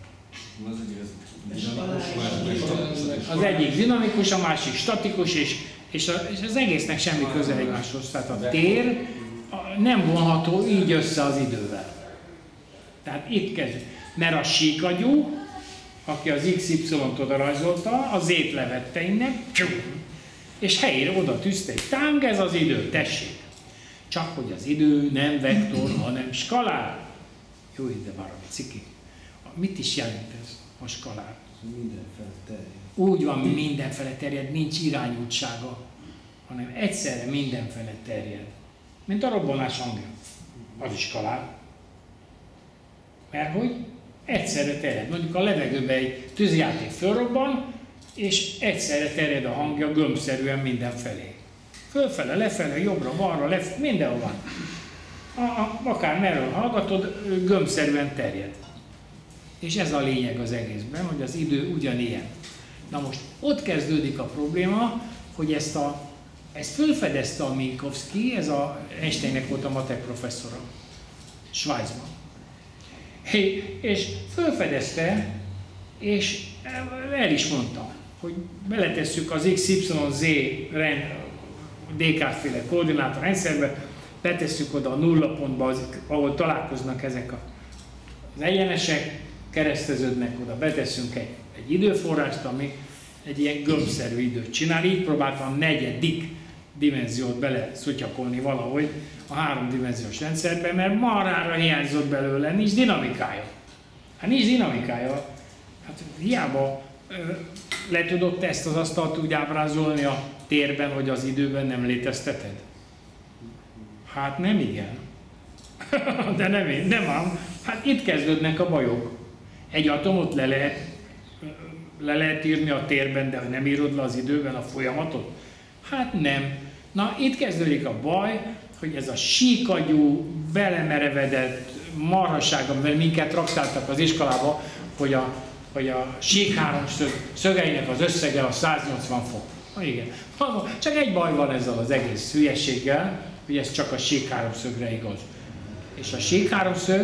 Az egyik dinamikus, a másik statikus, és az egésznek semmi köze egymáshoz. Tehát a tér nem vonható így össze az idővel. Tehát itt kezdjük. Mert a síkagyú, aki az XY-t oda rajzolta, a Z-t levette innen, és helyére oda tűzte egy táng, ez az idő, tessék. Csak hogy az idő nem vektor, hanem skalár. Jó, de valami ciki. Mit is jelent ez a skalár? Mindenfele terjed. Úgy van, mindenfele terjed, nincs irányultsága, hanem egyszerre mindenfele terjed. Mint a robbanás hangja. Az is skalár. Mert hogy egyszerre terjed. Mondjuk a levegőben egy tűzjáték fölrobban, és egyszerre terjed a hangja gömbszerűen mindenfelé. Fölfele, lefele, jobbra, balra, mindenhol van. Akár merről hallgatod, gömbszerűen terjed. És ez a lényeg az egészben, hogy az idő ugyanilyen. Na most ott kezdődik a probléma, hogy ezt fölfedezte a Minkowski, ez a Einsteinnek volt a matek professzora, Svájcban. És fölfedezte, és el is mondta, hogy beletesszük az XYZ Descartes-féle koordinátorrendszerbe, betesszük oda a nullapontba, ahol találkoznak ezek az egyenesek, kereszteződnek oda, betesszünk egy időforrást, ami egy ilyen gömbszerű időt csinál. Így próbáltam a 4. dimenziót bele szutyakolni valahogy a 3-dimenziós rendszerbe, mert marhára hiányzott belőle, nincs dinamikája. Hát nincs dinamikája. Hát hiába le tudod te ezt az asztalt úgy ábrázolni a térben, hogy az időben nem létezteted? Hát nem igen. De nem ám. Hát itt kezdődnek a bajok. Egy atomot le lehet írni a térben, de nem írod le az időben a folyamatot? Hát nem. Na, itt kezdődik a baj, hogy ez a síkagyú, belemerevedett marhaság, amivel minket raktáltak az iskolába, hogy a síkháromszög szögeinek az összege a 180 fok. Ha igen. Csak egy baj van ezzel az egész hülyeséggel, hogy ez csak a síkháromszögre igaz. És a síkháromszög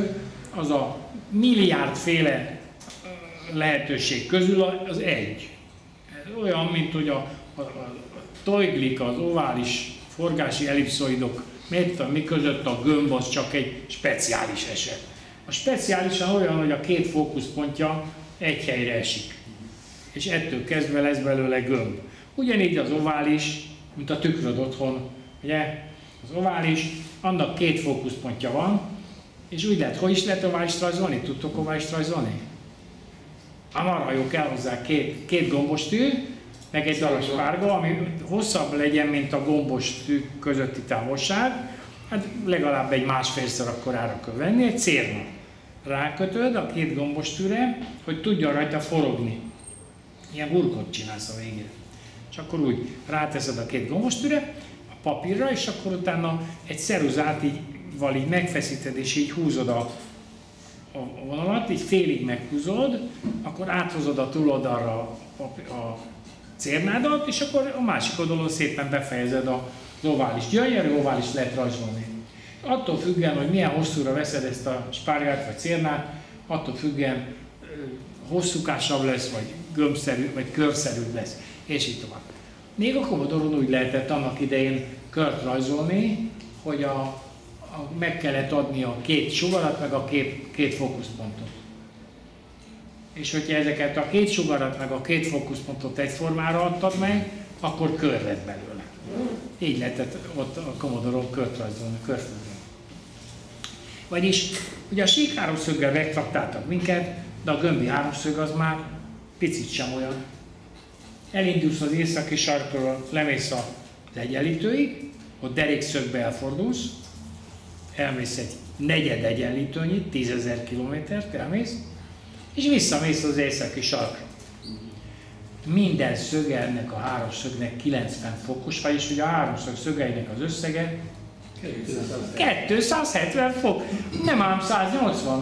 az a milliárdféle lehetőség közül az egy. Ez olyan, mint hogy a tojglik, az ovális forgási ellipszoidok, mi között a gömb az csak egy speciális eset. A speciálisan olyan, hogy a két fókuszpontja egy helyre esik. És ettől kezdve lesz belőle gömb. Ugyanígy az ovális, mint a tükröd otthon, ugye? Az ovális, annak két fókuszpontja van, és úgy lehet, hogy is lehet oválist rajzolni? Tudtok oválist rajzolni? Marha jó, kell hozzá két gombos tű, meg egy darab spárga, ami hosszabb legyen, mint a gombos tű közötti távolság, hát legalább egy másfélszer akkorára kell venni, egy cérna. Rákötöd a két gombos tűre, hogy tudjon rajta forogni. Ilyen burkot csinálsz a végére. És akkor úgy ráteszed a két gombos tűre, a papírra, és akkor utána egy ceruzát így megfeszíted, és így húzod a vonalat, így félig meghúzod, akkor áthozod a túloldalra a cérnádat, és akkor a másik oldalon szépen befejezed az ovális. Gyönyörű ovális lehet rajzolni. Attól függően, hogy milyen hosszúra veszed ezt a spárgát vagy cérnát, attól függően hosszúkásabb lesz, vagy gömbszerű, vagy körszerűbb lesz, és így tovább. Még a Commodore-on úgy lehetett annak idején kört rajzolni, hogy meg kellett adni a két sugarat, meg a két fókuszpontot. És hogyha ezeket a két sugarat, meg a két fókuszpontot egyformára adtad meg, akkor kör lett belőle. Így lehetett ott a Commodore-on kört rajzolni, körföldön. Vagyis, ugye a sík háromszöggel megtraktáltak minket, de a gömbi háromszög az már picit sem olyan. Elindulsz az északi sarkról, lemész az egyenlítőig, ott derékszögbe elfordulsz, elmész egy negyed egyenlítőnyit, 10 000 kilométert elmész, és visszamész az északi sarkra. Minden szöge ennek a háromszögnek 90 fokos, vagyis ugye a háromszög szögeinek az összege 270 fok, nem ám 180.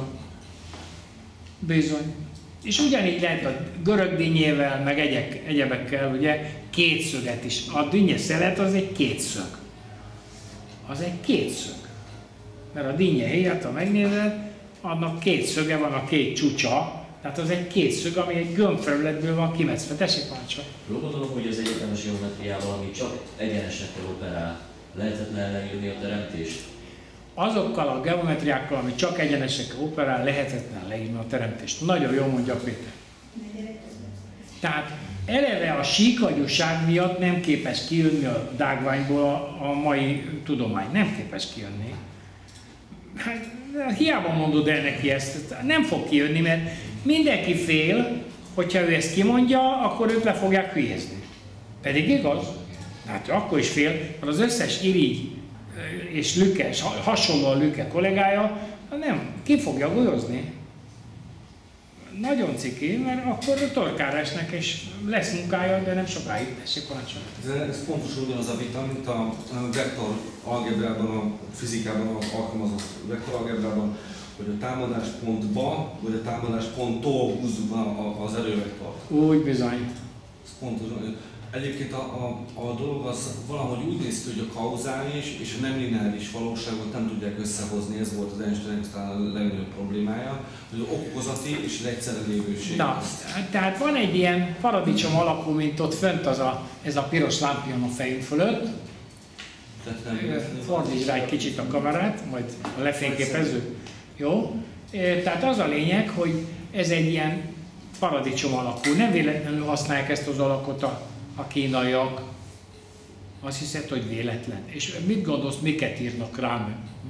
Bizony. És ugyanígy lehet a görög dinnyével, meg egyebekkel, ugye, kétszöget is. A dinnye szelet az egy kétszög. Az egy kétszög. Mert a dinnye héját, ha megnézed, annak két szöge van, a két csúcsa, tehát az egy kétszög, ami egy gömbfelületből van kimetszve. Tessék, Páncsa! Jól gondolom, hogy az egyetemes geometriával, ami csak egyenesekkel operál, lehetetlen leírni a teremtést? Azokkal a geometriákkal, ami csak egyenesekkel operál, lehetetlen leírni a teremtést. Nagyon jól mondja Péter. Tehát eleve a síkagyúság miatt nem képes kijönni a dágványból a mai tudomány. Nem képes kijönni. Hát, hiába mondod el neki ezt, nem fog kijönni, mert mindenki fél, hogyha ő ezt kimondja, akkor őt le fogják hülyezni. Pedig igaz? Hát akkor is fél, mert az összes irigy és Lücke, hasonlóan Lücke kollégája, nem, ki fogja golyozni. Nagyon ciki, mert akkor torkára esnek, és lesz munkája, de nem sokáig, tessék parancsolni. Ez pontosan ugyanaz a vita, mint a vektor algebrában, a fizikában alkalmazott vektor algebrában, hogy a támadáspontba, vagy a támadásponttól húzzuk az erővektort. Úgy bizony. Ez pontosan. Egyébként a dolog az valahogy úgy néz ki, hogy a kauzális és a nem lineáris valóságot nem tudják összehozni, ez volt az Einsteinnek a legnagyobb problémája, hogy az okozati és az egyszerre lévőség. Na, tehát van egy ilyen paradicsom alakú, mint ott fönt ez a piros lámpion a fejünk fölött. Fordítsd rá egy kicsit a kamerát, majd a lefényképező. Jó? Tehát az a lényeg, hogy ez egy ilyen paradicsom alakú. Nem véletlenül használják ezt az alakot a kínaiak. Azt hiszed, hogy véletlen. És mit gondolsz, miket írnak rám?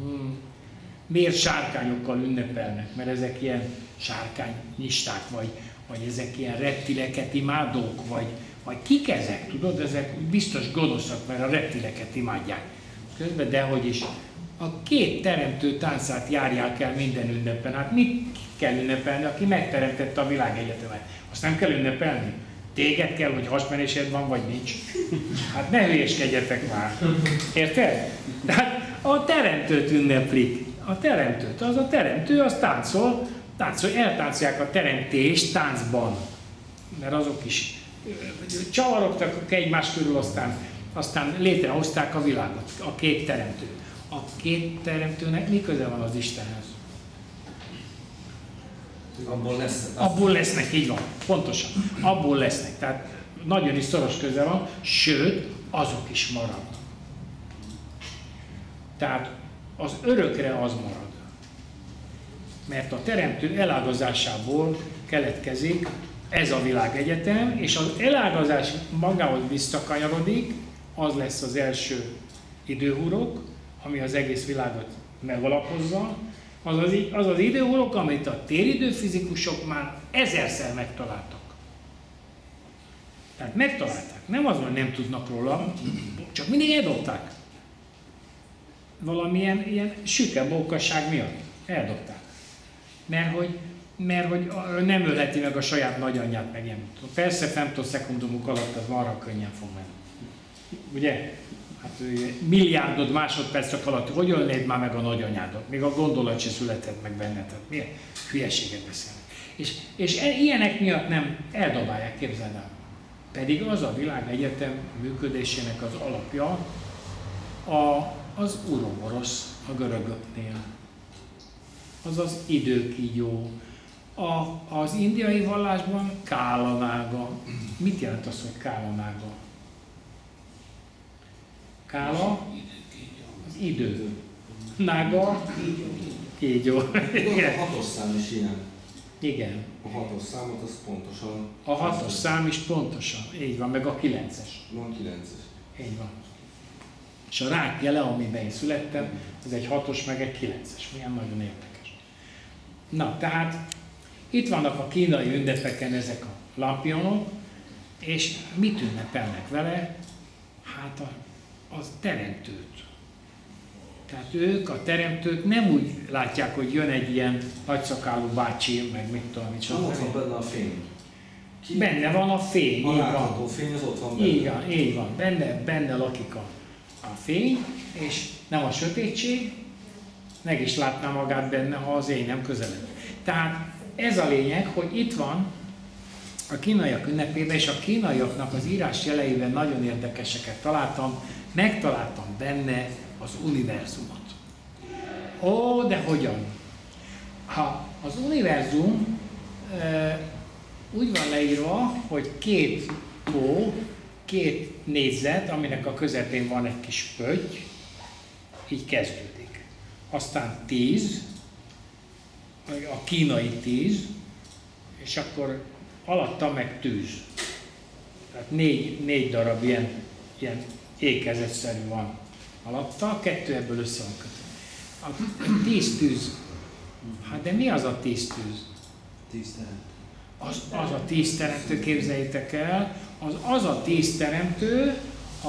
Miért sárkányokkal ünnepelnek? Mert ezek ilyen sárkányisták, vagy ezek ilyen reptileket imádók, vagy kik ezek, tudod? Ezek biztos gonoszak, mert a reptileket imádják. Közben dehogy is. A két teremtő táncát járják el minden ünnepen. Hát mit kell ünnepelni, aki megteremtette a világegyetemet? Azt nem kell ünnepelni? Téged kell, hogy hasmenésed van, vagy nincs. Hát ne hülyéskedjetek már. Érted? Tehát a teremtőt ünneplik. A teremtőt. Az a teremtő, az táncol, eltáncolják a teremtést táncban. Mert azok is csavarogtak egymás körül, aztán létrehozták a világot, a két teremtő. A két teremtőnek mi köze van az Istenhez? Abból lesz. Abból lesznek, így van, pontosan. Abból lesznek. Tehát nagyon is szoros köze van, sőt, azok is maradnak. Tehát az örökre az marad. Mert a teremtő elágazásából keletkezik ez a világegyetem, és az elágazás magához visszakanyarodik, az lesz az első időhurok, ami az egész világot megalapozza, az az időhurok, amit a téridőfizikusok már 1000-szer megtaláltak. Tehát megtalálták. Nem az, hogy nem tudnak róla, csak mindig eldobták. Valamilyen ilyen süke bókasság miatt eldobták. Mert hogy nem ölheti meg a saját nagyanyját, meg ilyen. Persze femtoszekundumok alatt az marha könnyen fog menni. Ugye? Hát milliárdod másodpercek alatt hogy ölnéd már meg a nagyanyádat? Még a gondolat se született meg benned. Tehát milyen hülyeséget beszélnek. És ilyenek miatt nem eldobálják, képzeld el. Pedig az a világegyetem működésének az alapja az Uromorosz a görögöknél. Az az időkígyó. Az indiai vallásban Kála-nága. Mit jelent az, hogy Kála-nága? Kála az idő. Nága kígyó. A hatos szám is ilyen. Igen. A hatos számot az pontosan. A hatos szám is pontosan. Így van, meg a 9-es. Van 9-es. Így van. És a rák jele, amiben én születtem, ez egy 6-os, meg egy 9-es. Milyen nagyon érdekes. Na, tehát itt vannak a kínai ünnepeken ezek a lampionok, és mit ünnepelnek vele? Hát az teremtőt. Tehát ők a teremtőt nem úgy látják, hogy jön egy ilyen nagyszakálú bácsi, meg mit tudom, mit sem. Ott van benne a fény. Benne van a fény, a látható fény, az ott van benne. Így van. Benne lakik a fény, és nem a sötétség, meg is látná magát benne, ha az éj nem közeled. Tehát ez a lényeg, hogy itt van a kínaiak ünnepében, és a kínaiaknak az írás jeleiben nagyon érdekeseket találtam, megtaláltam benne az univerzumot. Ó, de hogyan? Ha az univerzum úgy van leírva, hogy két négyzet, aminek a közepén van egy kis pötty, így kezdődik. Aztán 10, a kínai 10, és akkor alatta meg tűz. Tehát négy darab ilyen ékezetszerű van alatta, 2 ebből össze van kötve. A 10 tűz. Hát de mi az a 10 tűz? 10 teremtő. Az a 10 teremtő, képzeljétek el, az a 10 teremtő,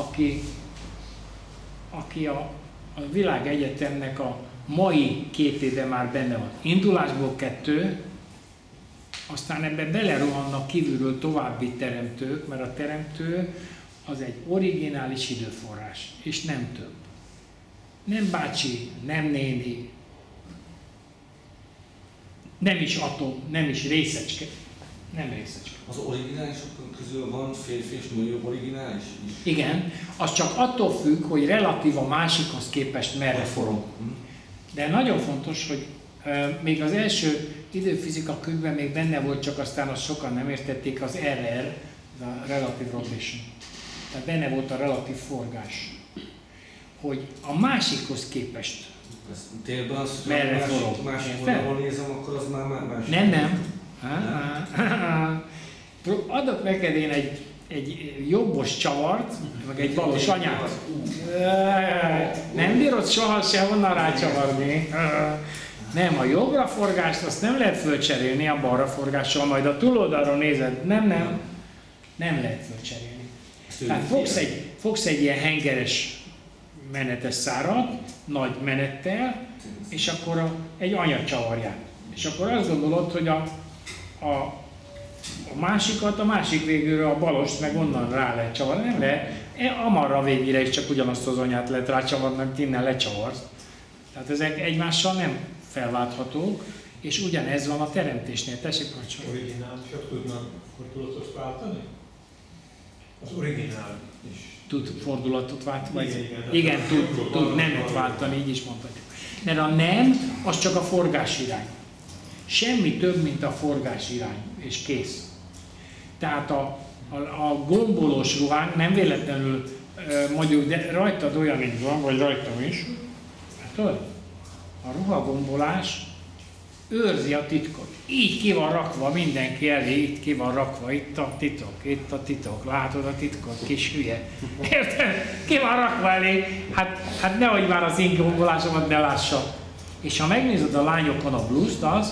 aki a világegyetemnek a mai képében már benne van. Indulásból 2, aztán ebbe belerohannak kívülről további teremtők, mert a teremtő az egy originális időforrás, és nem több. Nem bácsi, nem néni, nem is atom, nem is részecske. Nem részecske. Az originálisok közül van férfi és női originális is? Igen, az csak attól függ, hogy relatív a másikhoz képest merre forog. De nagyon fontos, hogy még az első időfizika könyvben még benne volt, csak aztán azt sokan nem értették, az RR, a Relative Rotation. Tehát benne volt a relatív forgás. Hogy a másikhoz képest térben az, merre forog. Másik oldalon nézem, akkor az már más. Nem. Adok neked én egy jobbos csavart, meg egy balos anyát. Nem bírod soha sehonnan rácsavarni. Nem, a jobbra forgást azt nem lehet fölcserélni a balra forgással, majd a túloldalról nézed. Nem lehet fölcserélni. Tehát fogsz egy ilyen hengeres menetes szárat, nagy menettel, és akkor egy anyacsavarját. És akkor azt gondolod, hogy a másikat, a másik végülről a balost meg onnan rá lehet csavarni. Nem lehet. Amarra végére is csak ugyanazt az anyát lehet rácsavarni, amit innen lecsavarsz. Tehát ezek egymással nem felválthatók, és ugyanez van a teremtésnél. Tessék, parancsolj! Originálisak tudnak fordulatot váltani? Az originál is. Tud fordulatot váltani? Igen, tud nemet váltani, így is mondhatjuk. Mert a nem, az csak a forgásirány. Semmi több, mint a forgás irány, és kész. Tehát a gombolós ruhánk nem véletlenül mondjuk, de rajtad olyan így van, vagy rajtam is. Látod? A ruhagombolás őrzi a titkot. Így ki van rakva mindenki elé, itt ki van rakva, itt a titok, látod a titkot, kis hülye. Érted? Ki van rakva elé, hát nehogy már az én gombolásomat ne lássa. És ha megnézed a lányokon a blúzt, az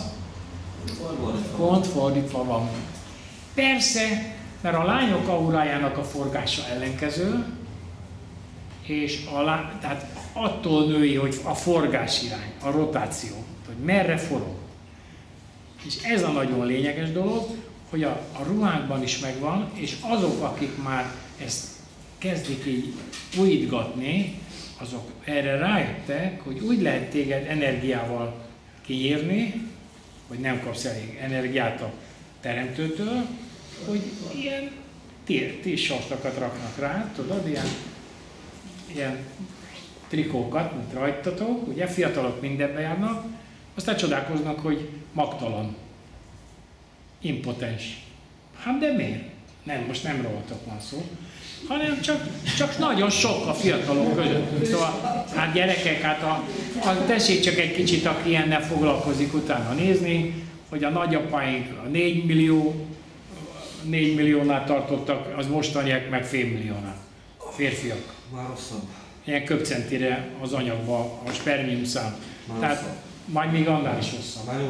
pont fordítva van. Persze, mert a lányok aurájának a forgása ellenkező, és tehát attól női, hogy a forgás irány, a rotáció, hogy merre forog. És ez a nagyon lényeges dolog, hogy a ruhánkban is megvan, és azok, akik már ezt kezdik így újítgatni, azok erre rájöttek, hogy úgy lehet téged energiával kiírni, hogy nem kapsz elég energiát a teremtőtől, hogy ilyen t-shirtokat raknak rá, tudod, ilyen trikókat, mint rajtatok, ugye fiatalok mindenbe járnak, aztán csodálkoznak, hogy magtalan, impotens. Hát de miért? Nem, most nem rólatok van szó, hanem csak nagyon sok a fiatalok között. Szóval, hát gyerekek, hát tessék csak egy kicsit, aki ilyennel foglalkozik, utána nézni, hogy a nagyapáink a 4 milliónál tartottak, az mostaniak meg fél milliónál. Férfiak. Már rosszabb. Ilyen köbcentire az anyagba a spermiumszám. Tehát rosszabb. Majd még annál is rosszabb. Már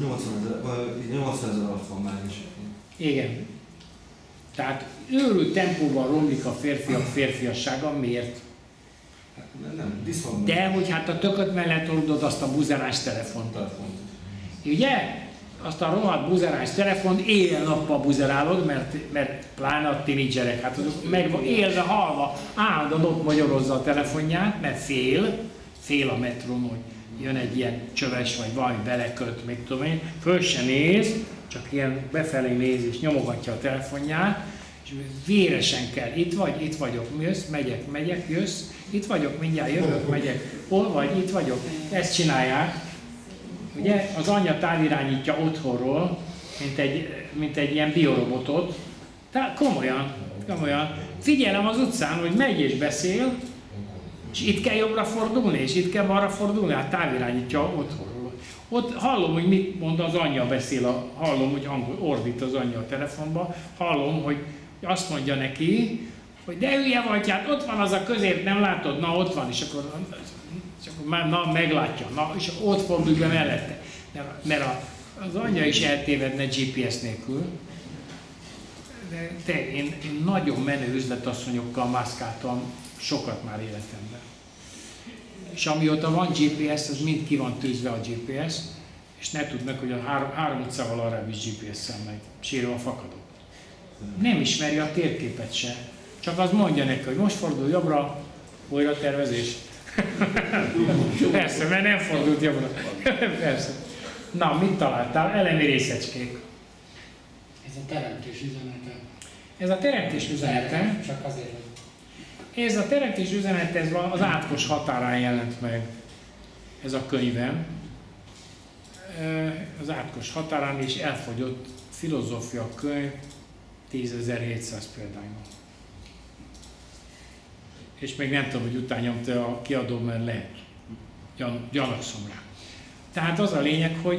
80 000 alatt van már is. Igen. Tehát őrült tempóban romlik a férfiak férfiassága. Miért? Nem, diszont. De hogy hát a tököt mellett oldod azt a buzerás telefont. Ugye? Azt a rohadt buzerás telefont éjjel-nappal buzerálod, mert pláne a tínédzserek, hát azok meg élve, halva, állandóan ott magyarozza a telefonját, mert fél a metrón, hogy jön egy ilyen csöves, vagy valami beleköt, még tudom én, föl se néz, csak ilyen befelé néz és nyomogatja a telefonját, és véresen kell, itt vagyok, jössz, megyek, jössz, itt vagyok, mindjárt jövök, megyek, hol vagy, itt vagyok, ezt csinálják. Ugye az anyja távirányítja otthonról, mint egy ilyen biorobotot. Tehát komolyan. Figyelem az utcán, hogy megy és beszél, és itt kell jobbra fordulni, és itt kell balra fordulni, hát távirányítja otthonról. Ott hallom, hogy mit mond az anyja beszél, hallom, hogy ordít az anyja a telefonba, hallom, hogy azt mondja neki, hogy de hülye vagy, hát ott van az a közép, nem látod? Na ott van, és akkor már meglátja, és ott fordulj be mellette. Mert az anyja is eltévedne GPS nélkül. De én nagyon menő üzletasszonyokkal mászkáltam sokat már életemben. És amióta van GPS, az mind ki van tűzve a GPS, és ne tudnak, hogy a három utcával arra is GPS-szel megy, sírva fakadok. Nem ismeri a térképet se. Csak az mondja neki, hogy most fordul jobbra, újra tervezés. Persze, mert nem fordult jobbra. Persze. Na, mit találtál? Elemi részecskék. Ez a teremtés üzenete. Ez a teremtés üzenete. Csak azért, hogy... Ez a teremtés üzenete, ez az Átkos határán jelent meg. Ez a könyvem. Az Átkos határán is elfogyott filozófia könyv 10.700 példányban. És még nem tudom, hogy utánnyomta a kiadó, mert lehet. Gyanakszom rá. Tehát az a lényeg, hogy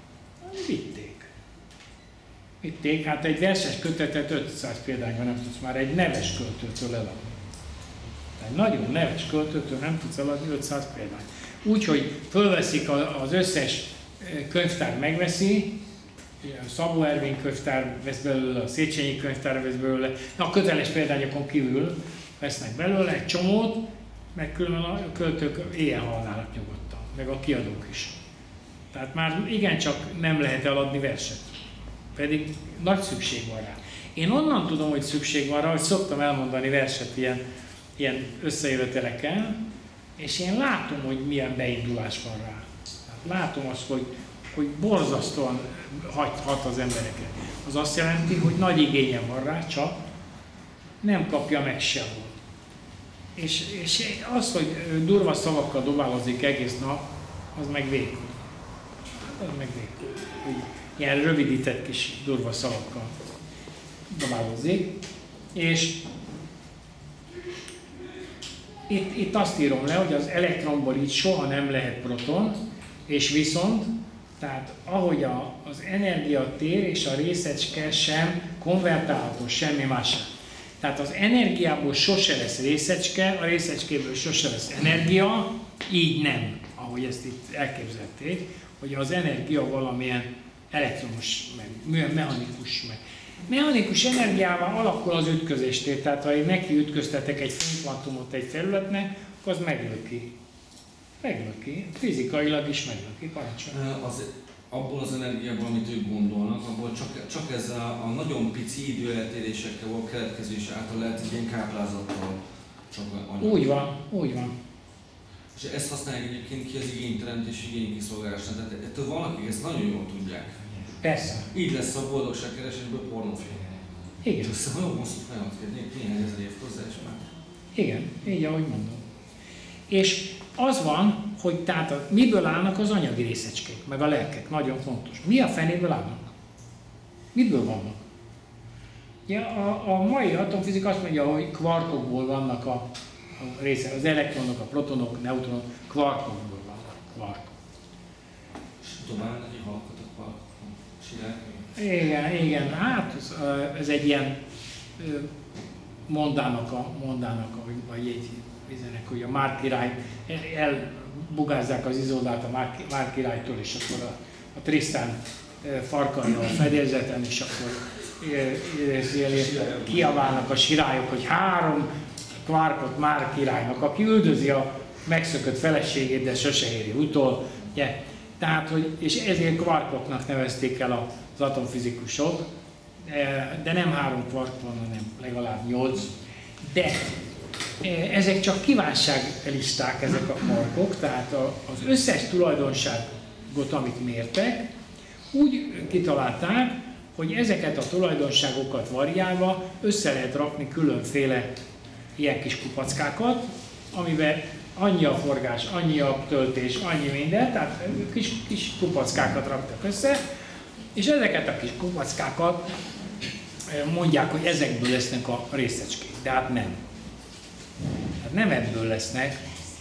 vitték. Hát egy verses kötetet 500 példányban nem tudsz már egy neves költőtől eladni. Egy nagyon neves költőtől nem tudsz eladni 500 példányt. Úgyhogy fölveszik az összes könyvtár, megveszi, a Szabó Ervin könyvtár vesz belőle, a Széchenyi könyvtár vesz belőle, a köteles példányokon kívül vesznek belőle egy csomót, meg különben a költők éjjel halnának nyugodtan, meg a kiadók is. Tehát már igencsak nem lehet eladni verset, pedig nagy szükség van rá. Én onnan tudom, hogy szükség van rá, hogy szoktam elmondani verset ilyen összejöveteleken, és én látom, hogy milyen beindulás van rá. Látom azt, hogy borzasztóan hat az embereket. Az azt jelenti, hogy nagy igénye van rá, csak nem kapja meg sehol. És az, hogy durva szavakkal dobálozik egész nap, az meg vékony. meg ilyen rövidített kis durva szavakkal dobálózik. És itt azt írom le, hogy az elektronból így soha nem lehet proton, és viszont, tehát ahogy az energiatér és a részecske sem konvertálható semmi másra. Tehát az energiából sose lesz részecske, a részecskéből sose lesz energia, így nem, ahogy ezt itt elképzelték, hogy az energia valamilyen elektromos, meg mechanikus, meg. Mechanikus energiával alakul az ütközéstér, tehát ha én neki ütköztetek egy fénykvantumot egy felületnek, akkor az meglöki. Meglöki, fizikailag is meglöki, parancsolja. Abból az energiából, amit ők gondolnak, abból csak ezzel a nagyon pici időeltérésekkel való keletkezés által lehet egy ilyen káplázattal csak anyag. Úgy van, úgy van. És ezt használják egyébként ki az igényteremtés, igénykiszolgálásnál. Tehát ettől valakik ezt nagyon jól tudják. Persze. Így lesz a boldogságkeresésből pornófilm. Igen. Csak szóval nagyon hosszú folyamat kell, néhány ezer év hozzá is már. Igen, így ahogy mondom. És az van, hogy tehát miből állnak az anyagi részecskék, meg a lelkek, nagyon fontos. Mi a fenéből állnak? Miből vannak? Ja, a mai atomfizika azt mondja, hogy kvarkokból vannak a része, az elektronok, a protonok, neutronok, kvarkokból vannak. Kvarkok. És tovább egy halkat a kvarkok, Igen, igen, hát ez egy ilyen mondának, vagy egy üzenek, hogy a Márk király, elbugázzák az Izódát a Márk királytól, és akkor a Tristan farkalja a fedélzeten, és akkor kiabálnak a sirályok, hogy 3 kvarkot Márk királynak, aki üldözi a megszökött feleségét, de sose éri utol. Ugye? Tehát, és ezért kvarkoknak nevezték el az atomfizikusok, de nem 3 kvark van, hanem legalább 8. De ezek csak kívánságlisták, ezek a kvarkok, tehát az összes tulajdonságot, amit mértek, úgy kitalálták, hogy ezeket a tulajdonságokat variálva össze lehet rakni különféle ilyen kis kupackákat, amiben annyi a forgás, annyi a töltés, annyi minden, tehát kis kupackákat raktak össze, és ezeket a kis kupackákat mondják, hogy ezekből lesznek a részecskék, de hát nem. Hát nem ebből lesznek,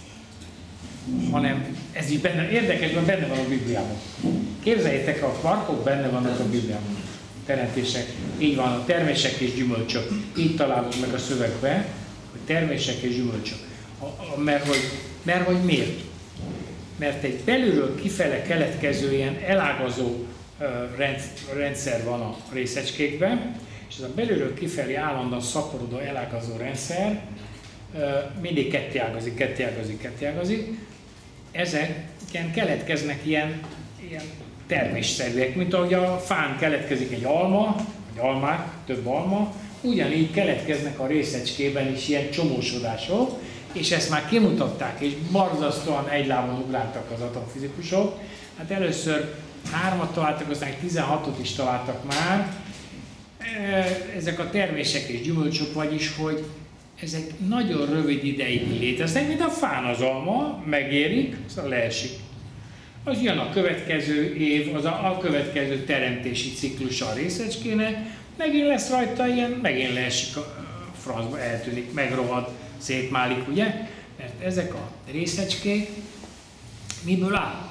hanem ez is benne, érdekes, mert benne van a Bibliában. Képzeljétek, a kvarkok benne vannak a Bibliában. Teremtések, így van, a termések és gyümölcsök. Így találunk meg a szövegbe, hogy termések és gyümölcsök. Mert hogy miért? Mert egy belülről kifele keletkező ilyen elágazó rendszer van a részecskékben, és ez a belülről kifelé állandóan szaporodó elágazó rendszer mindig kettéágazik. Ezeken keletkeznek ilyen termésszerűek, mint ahogy a fán keletkezik egy alma, vagy almák, több alma, ugyanígy keletkeznek a részecskében is ilyen csomósodások, és ezt már kimutatták, és borzasztóan egy lábon ugráltak az atomfizikusok. Hát először 3-at találtak, aztán 16-ot is találtak már. Ezek a termések és gyümölcsök, vagyis, hogy ezek nagyon rövid ideig léteznek, mint a fán az alma, megérik, aztán leesik. Az jön a következő év, az a következő teremtési ciklusa a részecskének, megint lesz rajta ilyen, megint leesik a francba, eltűnik, megrohad, szétmálik, ugye? Mert ezek a részecskék miből állnak?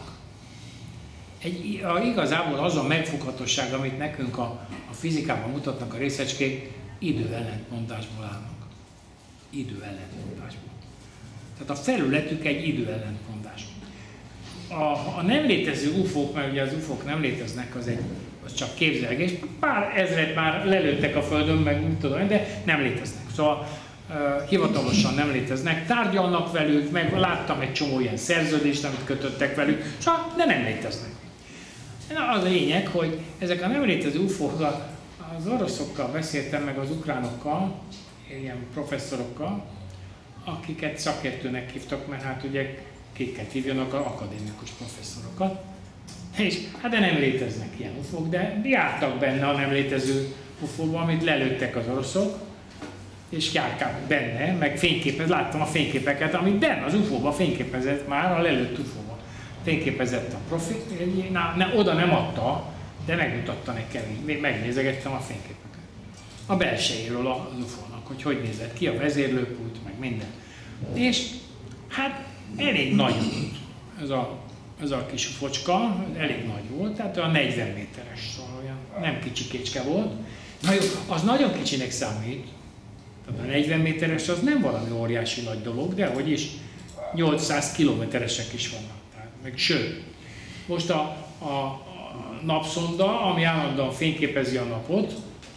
Igazából az a megfoghatóság, amit nekünk a fizikában mutatnak a részecskék, időellentmondásból állnak. Időellentmondásból. Tehát a felületük egy időellentmondás. A nem létező UFO-k, mert ugye az UFO-k nem léteznek, az csak képzelgés. Pár ezret már lelőttek a Földön, meg nem tudom, de nem léteznek. Szóval hivatalosan nem léteznek. Tárgyalnak velük, meg láttam egy csomó ilyen szerződést, amit kötöttek velük, de nem léteznek. Az a lényeg, hogy ezek a nem létező UFO-k, az oroszokkal beszéltem, meg az ukránokkal, ilyen professzorokkal, akiket szakértőnek hívtak, mert hát ugye kiket hívjanak, akadémikus professzorokat. És hát de nem léteznek ilyen UFO-k, de jártak benne a nem létező UFO-ba, amit lelőttek az oroszok, és járkáltak benne, meg láttam a fényképeket, amit benne az UFO-ba fényképezett már a lelőtt UFO-ba. fényképezett a profi, oda nem adta, de megmutatta nekem, megnézegettem a fényképeket. A belsejéről az UFO-nak, hogy nézett ki, a vezérlőpult, meg minden. És hát elég nagy volt ez a kis ufocska, elég nagy volt, tehát olyan 40 méteres, szóval olyan nem kicsikécske volt. Na jó, az nagyon kicsinek számít, tehát a 40 méteres az nem valami óriási nagy dolog, de hogy is 800 kilométeresek is vannak. Tehát, meg sőt, most a napszonda, ami állandóan fényképezi a napot,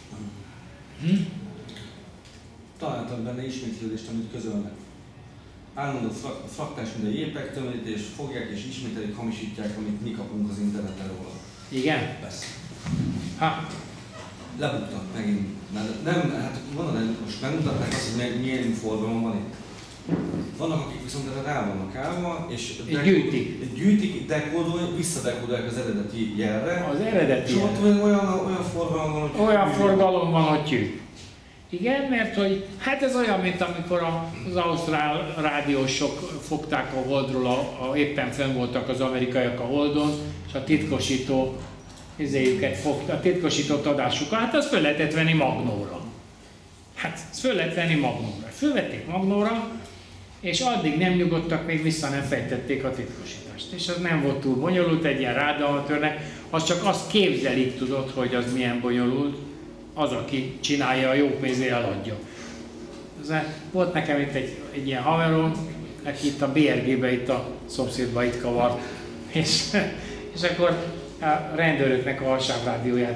találtam benne ismétlődést, amit közölnek. Állandó fraktás, mint a jépek, tömörítés, fogják és ismételik, hamisítják, amit mi kapunk az interneten róla. Igen? Persze. Ha. Lebuktak megint. Nem, hát van, most megmutatták azt, hogy milyen forgalom van itt. Vannak, akik viszont erre rá vannak állva, és gyűjtik, dekódolják, visszadekódolják az eredeti jelre. Az eredeti jelre. És ott olyan forgalom van, hogy... Olyan forgalom van, hogy gyűjt. Igen, mert hogy hát ez olyan, mint amikor az ausztrál rádiósok fogták a Holdról, éppen fenn voltak az amerikaiak a Holdon, és a titkosító fogta, a titkosított adásukat, hát azt föl lehetett venni magnóra. Hát ezt föl lehet venni magnóra. Fölvették magnóra, és addig nem nyugodtak, még vissza nem fejtették a titkosítást. És az nem volt túl bonyolult egy ilyen rádióamatőrnek, az csak azt képzelik, tudod, hogy az milyen bonyolult, az, aki csinálja, a jó pénzért eladja. Volt nekem itt egy ilyen haverom, aki itt a BRG-be, itt a szomszédba itt kavart, és akkor a rendőröknek a hasábrádióját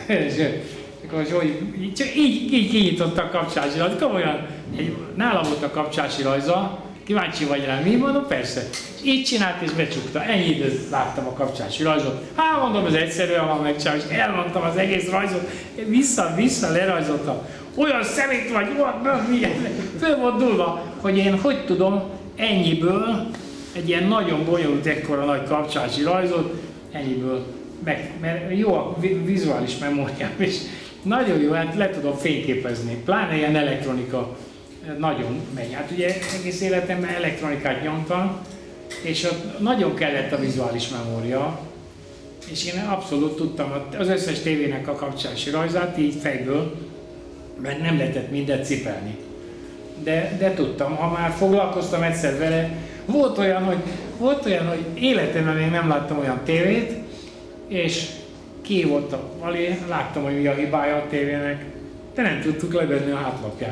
csak így kinyitotta a kapcsási rajzot, komolyan, nála volt a kapcsási rajza, kíváncsi vagy rá, mi? Mondom, persze. Így csinált és becsukta, ennyi időt láttam a kapcsási rajzot. Hát mondom, ez egyszerűen van megcsinálni, és elmondtam az egész rajzot, vissza lerajzoltam. Olyan szemét vagy, föl volt dúlva, hogy én hogy tudom ennyiből, egy ilyen nagyon bonyolult, ekkora nagy kapcsási rajzot, ennyiből, mert jó a vizuális memóriám, és nagyon jó, hát le tudom fényképezni, pláne ilyen elektronika nagyon megy. Hát ugye egész életemben elektronikát nyomtam, és ott nagyon kellett a vizuális memória, és én abszolút tudtam az összes tévének a kapcsási rajzát, így fejből, mert nem lehetett mindent cipelni. De tudtam, ha már foglalkoztam egyszer vele, volt olyan, hogy életemben még nem láttam olyan tévét, és kihívottam valé, láttam, hogy mi a hibája a tévének, de nem tudtuk levenni a hátlapját.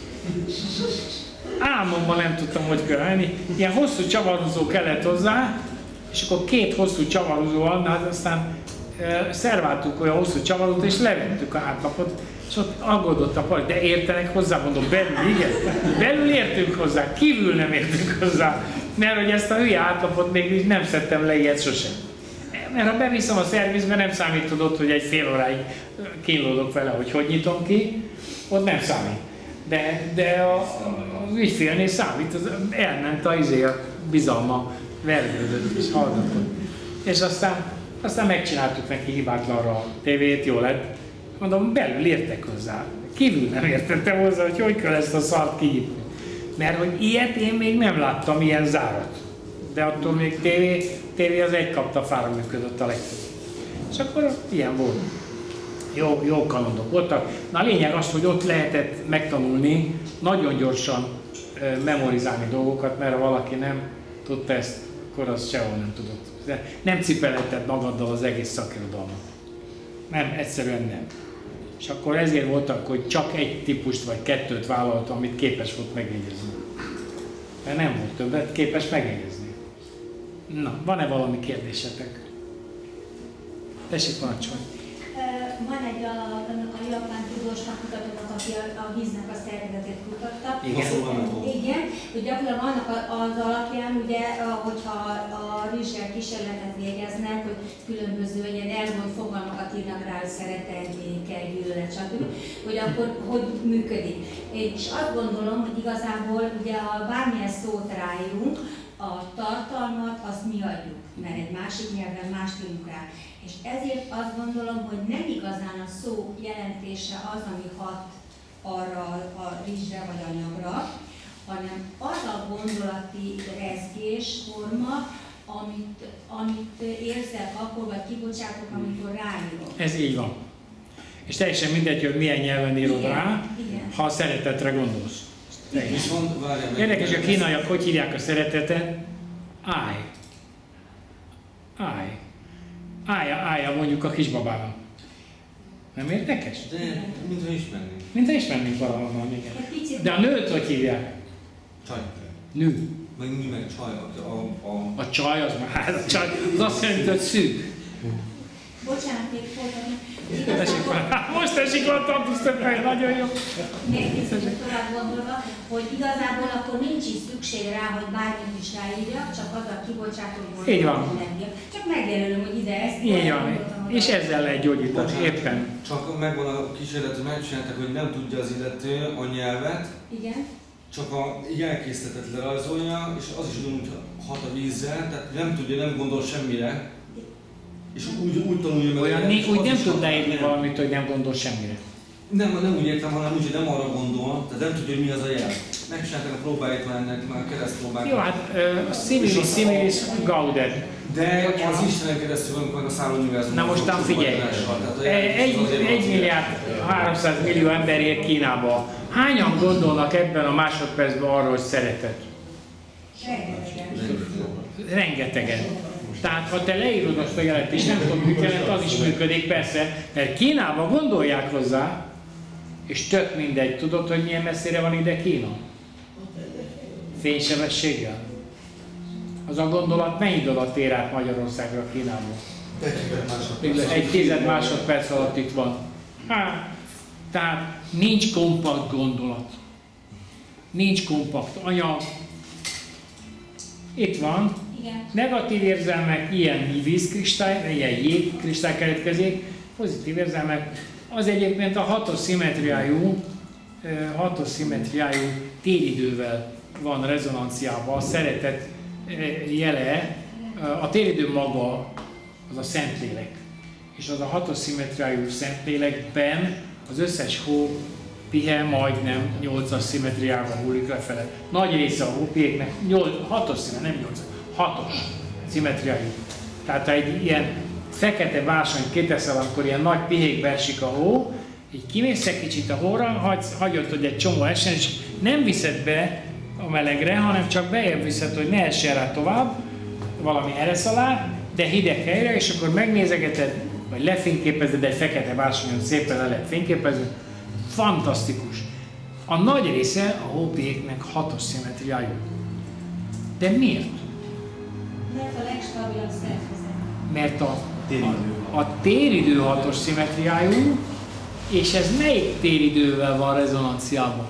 Álmomban nem tudtam, hogy kell menni. Ilyen hosszú csavarhúzó kellett hozzá, és akkor 2 hosszú csavarhúzó van, hát aztán szerváltuk olyan hosszú csavarhúzót, és levettük a hátlapot, és ott aggódott a pali, de értenek hozzá, mondom, belül igen, belül értünk hozzá, kívül nem értünk hozzá, mert hogy ezt a hülye hátlapot még nem szedtem le ilyet sosem. Mert ha beviszem a szervizbe, nem számít, tudod, hogy egy fél óráig kínlódok vele, hogy nyitom ki, ott nem számít. De az ügyfélnél számít, az elment a bizalma, vergődött és hallgatott. És aztán megcsináltuk neki hibátlanra a tévét, jó lett. Mondom, belül értek hozzá. Kívül nem értettem hozzá, hogy kell ezt a szart kinyitni. Mert hogy ilyet én még nem láttam, ilyen zárat. De attól még tévé az egy kaptafára működött a legtöbb. És akkor ilyen volt. Jó kalandok voltak. Na a lényeg az, hogy ott lehetett megtanulni, nagyon gyorsan memorizálni dolgokat, mert ha valaki nem tudta ezt, akkor az sehol nem tudott. De nem cipelheted magaddal az egész szakirodalmat. Nem, egyszerűen nem. És akkor ezért voltak, hogy csak egy típust vagy 2 vállalt, amit képes volt megjegyezni. Mert nem volt többet képes megjegyezni. Na, van-e valami kérdésetek? Tessék, parancsolj! Van egy a japán tudósnak, kutatónak, aki a víznek a szervezetét kutatta. Igen, hogy gyakorlatilag annak az alapján, ugye, hogyha a rizssel kísérletet végeznek, hogy különböző ilyen elvont fogalmakat írnak rá, hogy szeretet, béke, gyűlölet, stb., hogy akkor hogy működik. És azt gondolom, hogy igazából, ugye, ha bármilyen szót ráírunk, a tartalmat azt mi adjuk, mert egy másik nyelven más írunk rá. És ezért azt gondolom, hogy nem igazán a szó jelentése az, ami hat arra a rizsre vagy anyagra, hanem az a gondolati rezgés forma, amit érzel, akkor vagy kibocsátok, amikor ráírok. Ez így van. És teljesen mindegy, hogy milyen nyelven írod rá, ha a szeretetre gondolsz. Érdekes, a kínaiak hogy hívják a szeretetet? Áj. Áj. Ája mondjuk a kisbabának. Nem érdekes? De mintha ismernénk. Mintha ismernénk valahonnan, igen. De a nőt hogy hívják? Csaj. Nő. Meg csaj. A csaj az már, a csaj az azt jelenti, hogy szűk. Bocsánat, még folytatni. Most esik van tantusztöpfej, nagyon jó. Még kicsit tovább gondolva, hogy igazából akkor nincs is szükség rá, hogy bármit is ráírjak, csak az a kibocsátóból. Így van. Csak megjelölöm, hogy ide ezt. Így van. És ezzel lehet gyógyítani, éppen. Csak megvan a kísérlet, hogy megcsinálták, hogy nem tudja az illető a nyelvet. Igen. Csak a jelkészletet lerajzolja, és az is ugyanúgy hat a vízzel, tehát nem tudja, nem gondol semmire. És úgy tanulja meg. Olyan, úgy nem tud leírni valamit, hogy nem gondol semmire. Nem úgy értem, hanem úgy, hogy nem arra gondol, tehát nem tudja, hogy mi az a jel. Megcsinálták a próbáit már ennek, már a keresztpróbákat. Jó, hát similis gaudet. De az Istenen keresztül van meg a szállóuniverzum. Na mostan figyelj! 1 milliárd 300 millió ember ér Kínába. Hányan gondolnak ebben a másodpercben arról, hogy szeretet? Rengetegen. Tehát ha te leírod azt a jelet, és nem tudom, mit jelent, az is működik persze, mert Kínában gondolják hozzá, és tök mindegy. Tudod, hogy milyen messzire van ide Kína? Fénysebességgel. Az a gondolat mennyi idő alatt ér át Magyarországra, Kínából? 1 másodperc alatt itt van. Tehát nincs kompakt gondolat. Nincs kompakt anyag. Itt van. Igen. Negatív érzelmek, ilyen vízkristály, ilyen jégkristály keletkezik. Pozitív érzelmek, az egyébként a hatos szimmetriájú télidővel van rezonanciában. A szeretet jele, a télidő maga az a Szentlélek. És az a hatos szimmetriájú Szentlélekben az összes hó pihe majdnem 8-as szimmetriával hullik lefele. Nagy része a hópihéknek 6-os szimmetriájú, nem 8, 6-os szimmetriájú. Tehát ha egy ilyen fekete bársányt kiteszel, akkor ilyen nagy pihékbe esik a hó, így kimész egy kicsit a hóra, hagyod, hogy egy csomó essen, és nem viszed be a melegre, hanem csak bejebb viszed, hogy ne essen rá tovább, valami eresz alá, de hideg helyre, és akkor megnézegeted, vagy lefényképezed egy fekete bársonyon, szépen le lehet fényképezni. Fantasztikus. A nagy része a hópihéknek 6-os szimmetriájú. De miért? Mert a legstabilabb szerkezet. Mert a téridő 6-os szimmetriájú, és ez melyik téridővel van rezonanciában?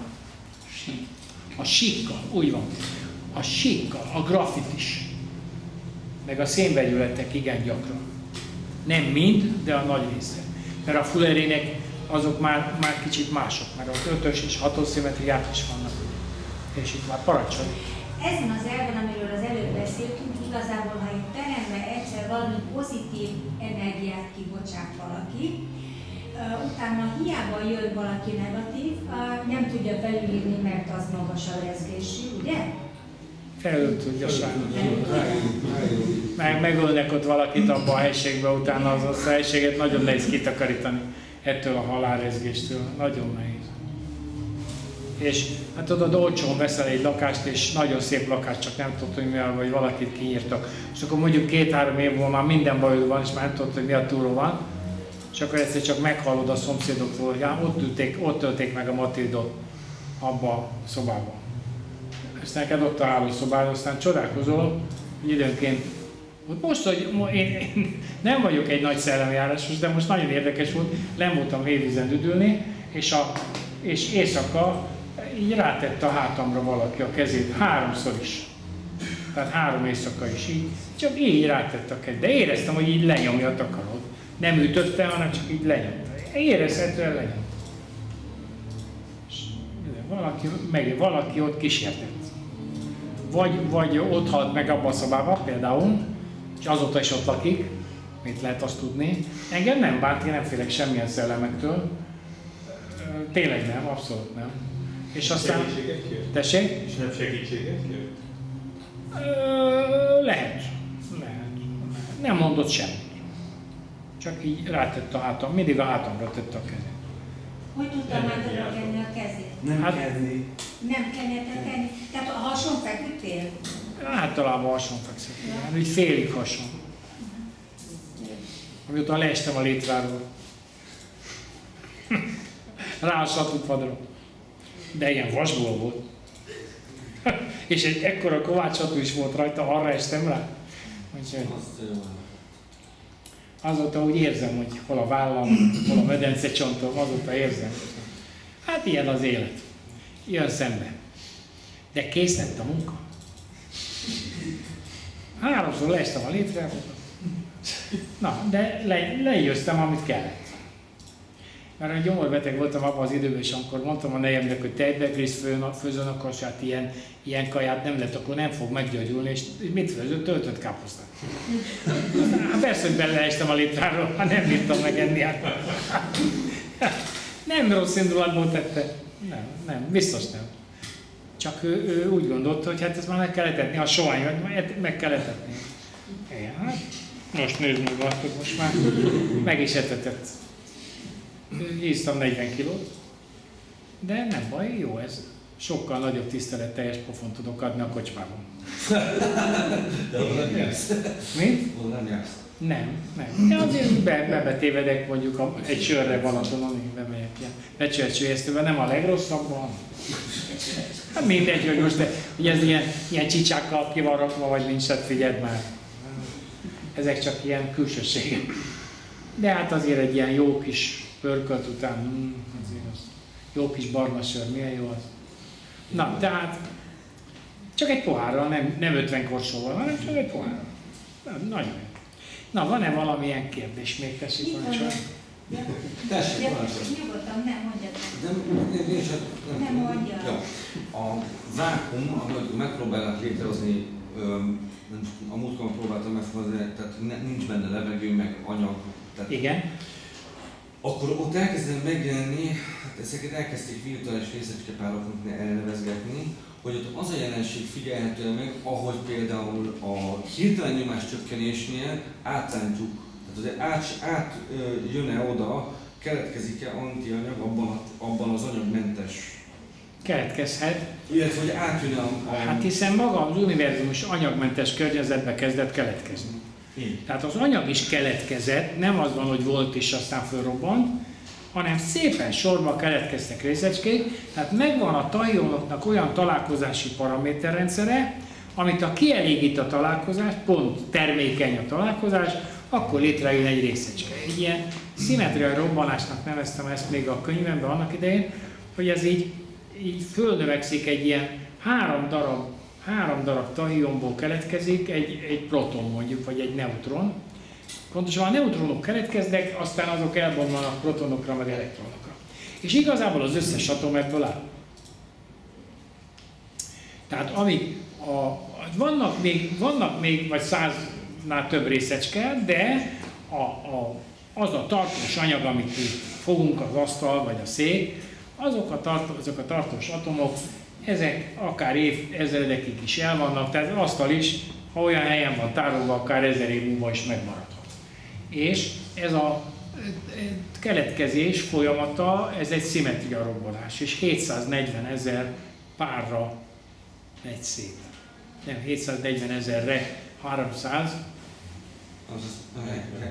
A síkkal, úgy van. A síkkal, a grafitis, meg a szénvegyületek igen gyakran. Nem mind, de a nagy része. Mert a fullerének azok már kicsit mások, mert az 5-ös és 6-os szimmetriák is vannak. És itt már parancsolj. Ezen az elven, amiről az előbb beszéltünk, igazából, ha egy terembe egyszer valami pozitív energiát kibocsát valaki, utána hiába jön valaki negatív, nem tudja felülírni, mert az magas a rezgésű, ugye? Felül tudja sajnos. Megölnek ott valakit abban a helységben, utána az a helységet nagyon nehéz kitakarítani ettől a halálrezgéstől. Nagyon nehéz. És hát tudod, olcsón veszel egy lakást, és nagyon szép lakást, csak nem tudod, hogy mi a, vagy valakit kiírtak. És akkor mondjuk 2-3 év múlva már minden bajod van, és már nem tudod, hogy mi a túró van. És akkor egyszer csak meghallod a szomszédoktól, hogy ott tölték meg a Matildot abba a szobában. És neked ott a hálószobában, aztán csodálkozol, hogy időnként. Most, hogy én nem vagyok egy nagy szellemjárásos, de most nagyon érdekes volt, nem voltam hévízen üdülni, és éjszaka így rátette a hátamra valaki a kezét, 3-szor is. Tehát 3 éjszaka is így, csak így rátette a kezét. De éreztem, hogy így lenyomja a takarót. Nem ütötte, hanem csak így lenyomta. Érezhetően lenyomta. Valaki ott kísértett. Vagy ott halt meg abban a szobában például, és azóta is ott lakik, mit lehet azt tudni. Engem nem bánt, én nem félek semmilyen szellemektől. Tényleg nem, abszolút nem. És aztán... Tessék? És nem segítséget kér? Nem mondott semmit. Csak így rátett a hátam, mindig a hátamra tette a kezét. Hogy tudtam hátadra kenni a kezét? Nem kenni. Nem kenni. Tehát a hason feküdtél? Általában hason fekszek, úgy félig hason. Amiután leestem a létráról. Rá a satúpadra. De ilyen vasból volt. És egy ekkora kovácsatú is volt rajta, arra estem rá. Úgyhogy azóta úgy érzem, hogy hol a vállam, hol a medencecsontom, azóta érzem. Hát ilyen az élet. Jön szembe. De kész lett a munka. 3-szor leestem a létre. Na, de leírtam, amit kellett. Mert egy gyomorbeteg voltam abban az időben, és amikor mondtam a nejemnek, hogy tejbegriszt főzön, akkor hát ilyen kaját nem lett, akkor nem fog meggyógyulni, és mit főzött? Töltött káposztát. Hát persze, hogy beleestem a létráról, ha nem bírtam megenni. Nem rossz indulatból tette. Nem, biztos nem. Csak ő úgy gondolta, hogy hát ezt már meg kell etetni, a sovány, meg kell etetni. Igen, hát most nézd meg, látod, most már meg is etetett. Híztam 40 kilót, de nem baj, jó ez. Sokkal nagyobb tiszteletteljes pofont tudok adni a kocsmában. De oda nem jársz. Mit? Oda nem jársz. Nem. De azért betévedek mondjuk egy sörre Balatonon, én bemegyek ilyen becsörcsőjesztőben, nem a legrosszabban. Hát mindegy, hogy most hogy ez ilyen csicsákkal ki van rakva, vagy nincs, hát figyeld már. Ezek csak ilyen külsőségek. De hát azért egy ilyen jó kis pörkölt után, azért az jó kis barna sör, milyen jó az. Na, tehát csak egy pohárral, nem 50 korsóval, hanem csak egy pohárral. Nagyon jó. Na, van-e valamilyen kérdés még, tessék, parancsolj? Tessék, parancsolj. Nyugodtan, nem mondjad. Nem mondja. Jó. A vákum, ahogy megpróbálnak létrehozni, a múltkor próbáltam megfogalmazni, tehát nincs benne levegő, meg anyag. Tehát igen. Akkor ott elkezdem megjelenni, hát ezeket elkezdték virtuális részecskepároknak elnevezgetni, hogy ott az a jelenség figyelhető meg, ahogy például a hirtelen nyomás csökkenésnél átrántjuk, tehát átjön-e oda, keletkezik-e antianyag abban az anyagmentes. Keletkezhet. Illetve, hogy átjön a... Hát hiszen maga az univerzum is anyagmentes környezetbe kezdett keletkezni. Tehát az anyag is keletkezett, nem az van, hogy volt és aztán fölrobbant, hanem szépen sorba keletkeztek részecskék, tehát megvan a tachionoknak olyan találkozási paraméterrendszere, amit ha kielégít a találkozás, pont termékeny a találkozás, akkor létrejön egy részecske. Egy ilyen szimmetriai robbanásnak neveztem ezt még a könyvemben annak idején, hogy ez így fölnövekszik egy ilyen három darab tachionból keletkezik egy proton mondjuk, vagy egy neutron. Pontosan a neutronok keletkeznek, aztán azok elbomlanak protonokra, meg elektronokra. És igazából az összes atom ebből áll. Tehát vannak még vagy 100-nál több részecske, de az a tartós anyag, amit fogunk, az asztal vagy a szék, azok a tartós atomok, ezek akár évezredekig is el vannak, tehát az asztal is, ha olyan helyen van tárolva, akár 1000 év múlva is megmaradhat. És ez a keletkezés folyamata, ez egy szimmetria robbanás, és 740 000 párra megy szét. Nem, 740 000-re 300. Az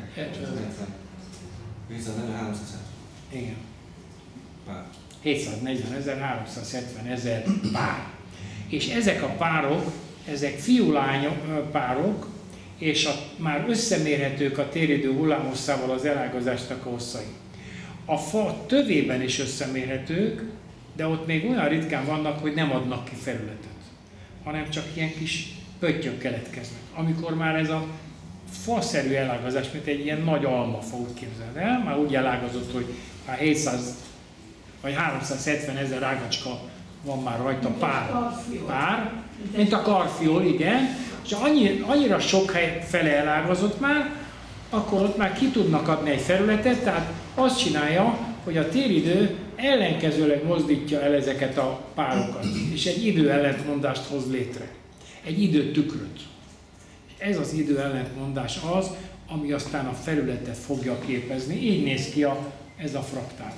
300. Igen. Pár. 740 000, 370 000 pár. És ezek a párok, ezek fiú-lány párok, és már összemérhetők a téridő hullámhosszával az elágazásnak a hosszai. A fa tövében is összemérhetők, de ott még olyan ritkán vannak, hogy nem adnak ki felületet, hanem csak ilyen kis pöttyök keletkeznek. Amikor már ez a faszerű elágazás, mint egy ilyen nagy almafa, úgy képzeld el, már úgy elágazott, hogy már 700 vagy 370 000 ágacska van már rajta pár, mint a karfiol, igen, és annyira sok hely fele elágazott már, akkor ott már ki tudnak adni egy felületet, tehát azt csinálja, hogy a téridő ellenkezőleg mozdítja el ezeket a párokat, és egy idő ellentmondást hoz létre, egy időtükröt. ez az idő ellentmondás az, ami aztán a felületet fogja képezni. Így néz ki ez a fraktál.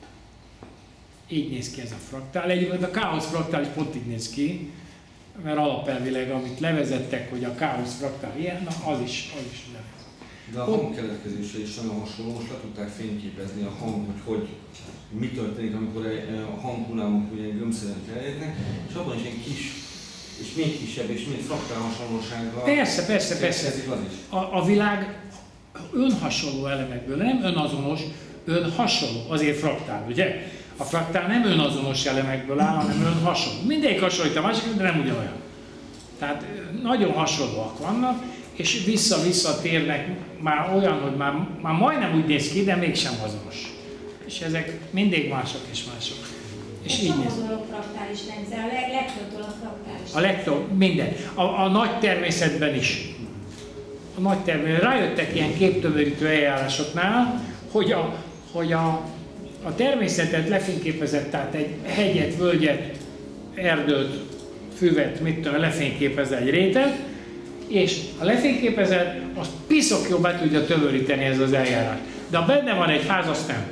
Így néz ki ez a fraktál. Egyébként a káosz fraktál is pont így néz ki, mert alapelvileg, amit levezettek, hogy a káosz fraktál ilyen, na az is levez. De a hang keletkezése is nagyon hasonló, most le tudták fényképezni a hang, hogy mi történik, amikor a hanghullámok ilyen gömbszerűen terjednek, és abban is egy kis, és még kisebb, és még fraktál hasonlósággal. Persze. A világ önhasonló elemekből, nem önazonos, önhasonló, azért fraktál, ugye? A fraktál nem önazonos elemekből áll, hanem önhasonló. Mindegyik hasonlít a másikra, de nem ugyanolyan. Tehát nagyon hasonlóak vannak, és vissza-vissza térnek már olyan, hogy már majdnem úgy néz ki, de mégsem azonos. És ezek mindig mások és mások. És így néz. fraktális rendszer, a legtöbb dolog fraktális. A legtöbb, minden. A nagy természetben is. A nagy természetben. Rájöttek ilyen képtömörítő eljárásoknál, hogy a természetet lefényképezett, tehát egy hegyet, völgyet, erdőt, füvet, mit tudom, lefényképez egy rétet, és a lefényképezett, azt piszok jó be tudja tömöríteni ez az eljárás. De ha benne van egy ház, azt nem.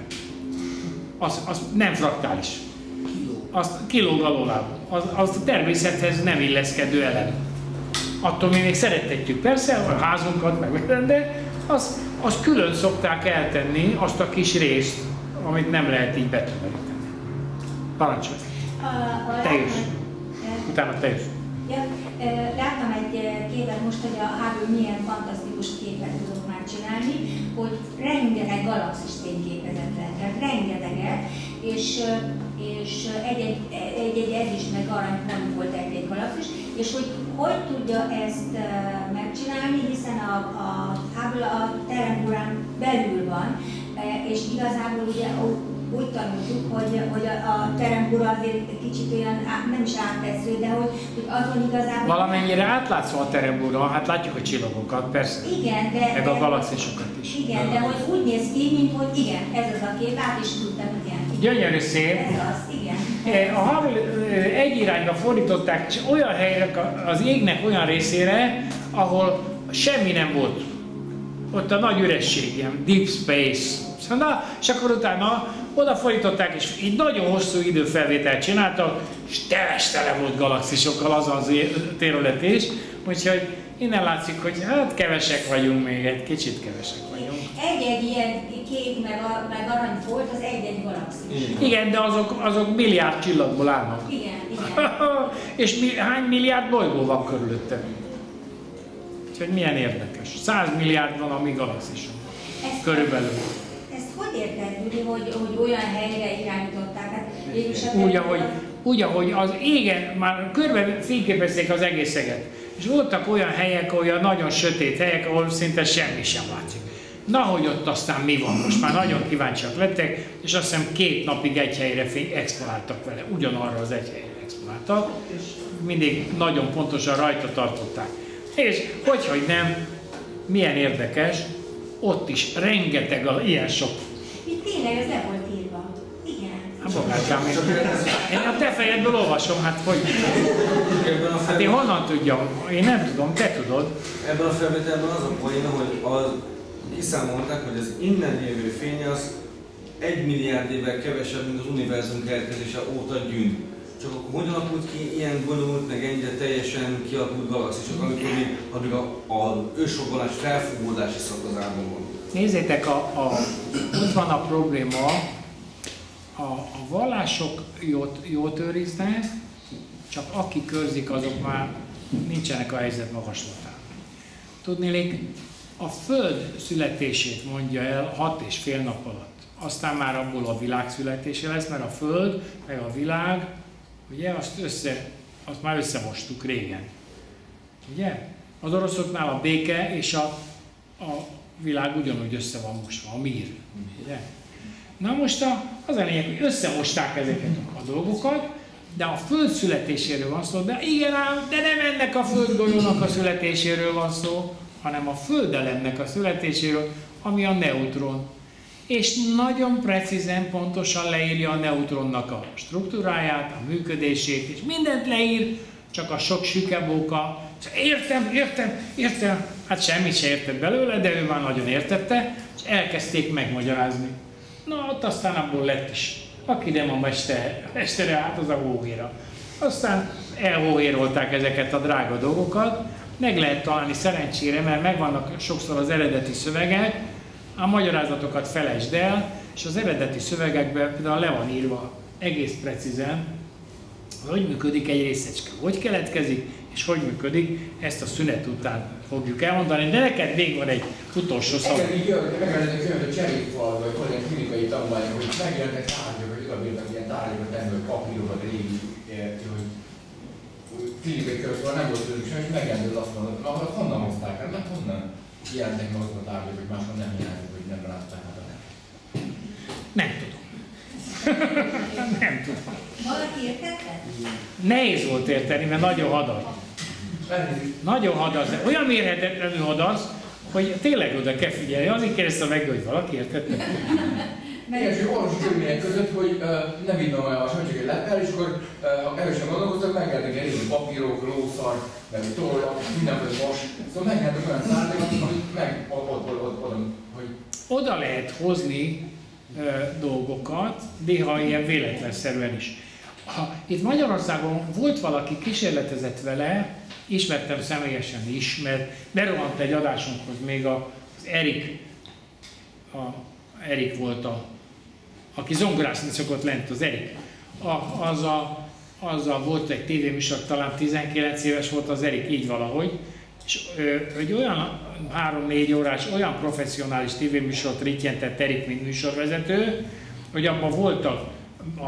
Az nem fraktális. Az kilóg alólába. Az a természethez nem illeszkedő elem. Attól mi még szeretetjük persze, a házunkat, meg de azt külön szokták eltenni, azt a kis részt, amit nem lehet így betömöríteni. Parancsolj! Te jössz. Utána te jössz. Ja, láttam egy képet most, hogy a Hubble milyen fantasztikus képet tudok már csinálni, hogy rengeteg galaxist fényképezett le, tehát rengeteget, és egy ezüst meg aranypont volt egy galaxis, és hogy tudja ezt megcsinálni, hiszen a Hubble a teremburán belül van, és igazából ugye úgy tanultuk, hogy a terembura azért kicsit olyan, nem is áttetsző, de hogy azon igazából... Valamennyire átlátszó a terembura, hát látjuk a csillagokat, persze. Igen, de... Meg a galaxisokat is. Igen, de hogy úgy néz ki, mint hogy igen, ez az a kép, át is tudtam, igen. Gyönyörű szép. Ez az, igen. A Hubble egy irányba fordították, és olyan helyre, az égnek olyan részére, ahol semmi nem volt. Ott a nagy üresség, ilyen deep space. Na, és akkor utána odafordították, és így nagyon hosszú időfelvételt csináltak, és tele volt galaxisokkal az terület is, úgyhogy innen látszik, hogy hát kevesek vagyunk még, egy kicsit kevesek vagyunk. Egy-egy ilyen kék meg aranyfolt, az egy-egy galaxis. Igen, de azok milliárd csillagból állnak. Igen. És hány milliárd bolygó van körülöttem? Úgyhogy milyen érdekes. 100 milliárd van a mi galaxison. Körülbelül. Hogy érted, Gyuri, hogy olyan helyre irányították? Hát, úgy, ahogy az égen már körbe fényképezték az egész eget. És voltak olyan helyek, olyan nagyon sötét helyek, ahol szinte semmi sem látszik. Na, hogy ott aztán mi van, most már nagyon kíváncsiak lettek, és azt hiszem 2 napig egy helyre exponáltak vele, ugyanarra az egy helyre exponáltak, és mindig nagyon pontosan rajta tartották. És hogy nem, milyen érdekes, ott is rengeteg, ilyen sok. Itt tényleg ez le volt írva. Igen. Hát bogárkám, én a te fejedből olvasom, hát hogy? Hát én honnan tudjam? Én nem tudom, te tudod. Ebben a felvételben az a poéna, hogy kiszámolták, hogy az innen jövő fény az 1 milliárd évvel kevesebb, mint az univerzum keletkezése óta gyűn. Csak akkor hogyan alakult ki ilyen bonyolult, meg ennyire teljesen kialakult galaxisok, amikor még addig az ősrobbanás felfúvódási szakaszában van? Nézzétek, ott van a probléma, a vallások jót őriznek, csak akik körzik, azok már nincsenek a helyzet magaslatán. Tudnélik, a Föld születését mondja el 6,5 nap alatt. Aztán már abból a világ születése lesz, mert a Föld, meg a világ, ugye, azt már összemostuk régen. Ugye? Az oroszoknál a béke és a világ ugyanúgy össze van mosva, a mír. Ugye? Na most az a lényeg, hogy összemosták ezeket a dolgokat, de a Föld születéséről van szó, de igen ám, de nem ennek a földgolyónak a születéséről van szó, hanem a földelemnek a születéséről, ami a neutron. És nagyon precízen, pontosan leírja a neutronnak a struktúráját, a működését, és mindent leír, csak a sok sükebóka. Értem, hát semmit se értett belőle, de ő már nagyon értette, és elkezdték megmagyarázni. Na, ott aztán abból lett is. Aki nem a mestere, hát az a hóhéra. Aztán elhóhérolták ezeket a drága dolgokat, meg lehet találni szerencsére, mert megvannak sokszor az eredeti szövegek, a magyarázatokat felejtsd el, és az eredeti szövegekben például le van írva egész precízen, hogy működik egy részecske, hogy keletkezik, és hogy működik, ezt a szünet után fogjuk elmondani, de neked még van egy utolsó szó. Igen, így megjelentek olyan, hogy cserékfal, vagy olyan klinikai tanulmányok, hogy megjelentek tárgyak, hogy odabírtak ilyen tárgyakat tenni, vagy papírokat régi, hogy klinikai körökről nem volt tőlük sem, és megjelent az azt mondani, hogy honnan hozták el, mert honnan jelentek meg azok a tárgyak, hogy máshol nem jelentek, hogy nem látták át a nem. Nem tudom. Nem tudom. Valaki értette? Nehéz volt érteni, mert nagyon hadas. Nagyon hadas, de olyan mérhetetlenül hadas, hogy tényleg oda kell figyelni. Azért kérdezte meg, hogy valaki értette. Igen, és orvosi körülmények között, hogy nem innom a csak egy leppel, és akkor ha erősen gondolkoztak, megjelentek egy régi papírok, lószar, meg egy tollak, mindenféle vas. Szóval megjelentek olyan tárgyak, hogy meg hogy... Oda lehet hozni dolgokat, néha ilyen véletlenszerűen is. Itt Magyarországon volt valaki, kísérletezett vele, ismertem személyesen is, mert berohant egy adásunkhoz még az Erik volt aki zongorászni szokott lent, az Erik. Azzal volt egy tévéműsor, talán 19 éves volt az Erik, így valahogy, és egy olyan 3-4 órás, olyan professzionális tévéműsort rittyentett Erik, mint műsorvezető, hogy abban voltak a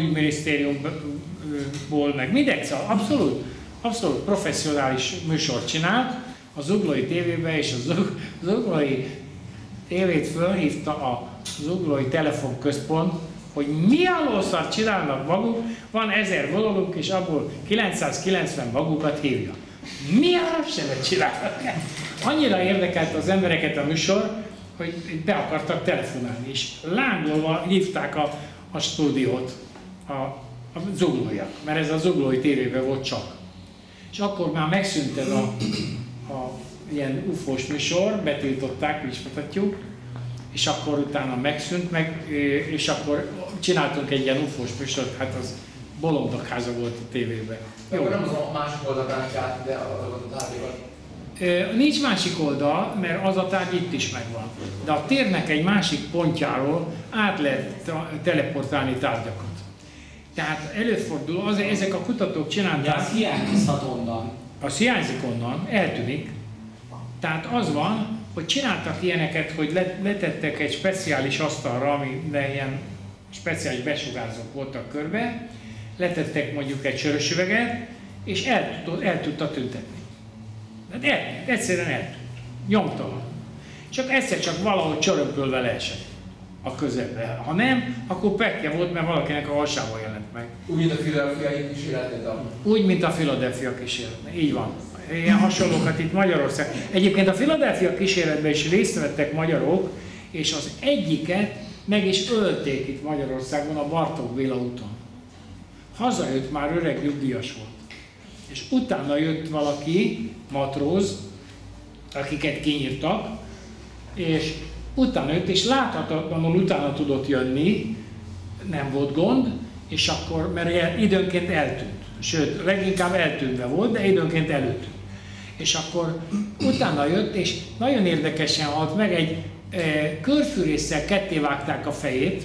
hadügyminisztériumból, meg mindegy, szóval abszolút professzionális műsort csinált a Zuglói tévében, és a Zuglói tévét fölhívta a Zuglói telefonközpont, hogy mi a lószart csinálnak maguk, van 1000 vonaluk, és abból 990 magukat hívja. Mi a sebet csinálnak? Annyira érdekelt az embereket a műsor, hogy be akartak telefonálni, és lángolva hívták a stúdiót, a zuglóiak, mert ez a Zuglói tévében volt csak. És akkor már megszűnt ez a ilyen ufós műsor, betiltották, mi is mutatjuk, és akkor utána megszűnt meg, és akkor csináltunk egy ilyen ufós műsort, hát az bolondok háza volt a tévében. Akkor nem az a másik oldalán át, de azokat a tárgyakat. Nincs másik oldal, mert az a tárgy itt is megvan. De a térnek egy másik pontjáról át lehet teleportálni tárgyakat. Tehát előfordul, ezek a kutatók csinálták. De az hiányozhat onnan. Az hiányzik onnan, eltűnik. Tehát az van, hogy csináltak ilyeneket, hogy letettek egy speciális asztalra, amiben ilyen speciális besugárzók voltak körbe, letettek mondjuk egy sörös üveget, és el tudta tüntetni. Egyszerűen eltűnt. Nyomtalan. Csak egyszer csak valahogy csörömpölve leesett a közepbe. Ha nem, akkor pekje volt, mert valakinek a hasában jelent meg. Úgy, mint a Philadelphia kísérletét. Úgy, mint a Philadelphia kísérlet. Így van. Ilyen hasonlókat itt Magyarország. Egyébként a Philadelphia kísérletben is részt vettek magyarok, és az egyiket meg is ölték itt Magyarországon a Bartók Béla úton. Hazajött, már öreg nyugdíjas volt. És utána jött valaki, matróz, akiket kinyírtak, és utána jött, és láthatatlanul utána tudott jönni, nem volt gond, és akkor, mert időnként eltűnt. Sőt, leginkább eltűnve volt, de időnként előtűnt. És akkor utána jött, és nagyon érdekesen halt meg, egy körfűrésszel kettévágták a fejét,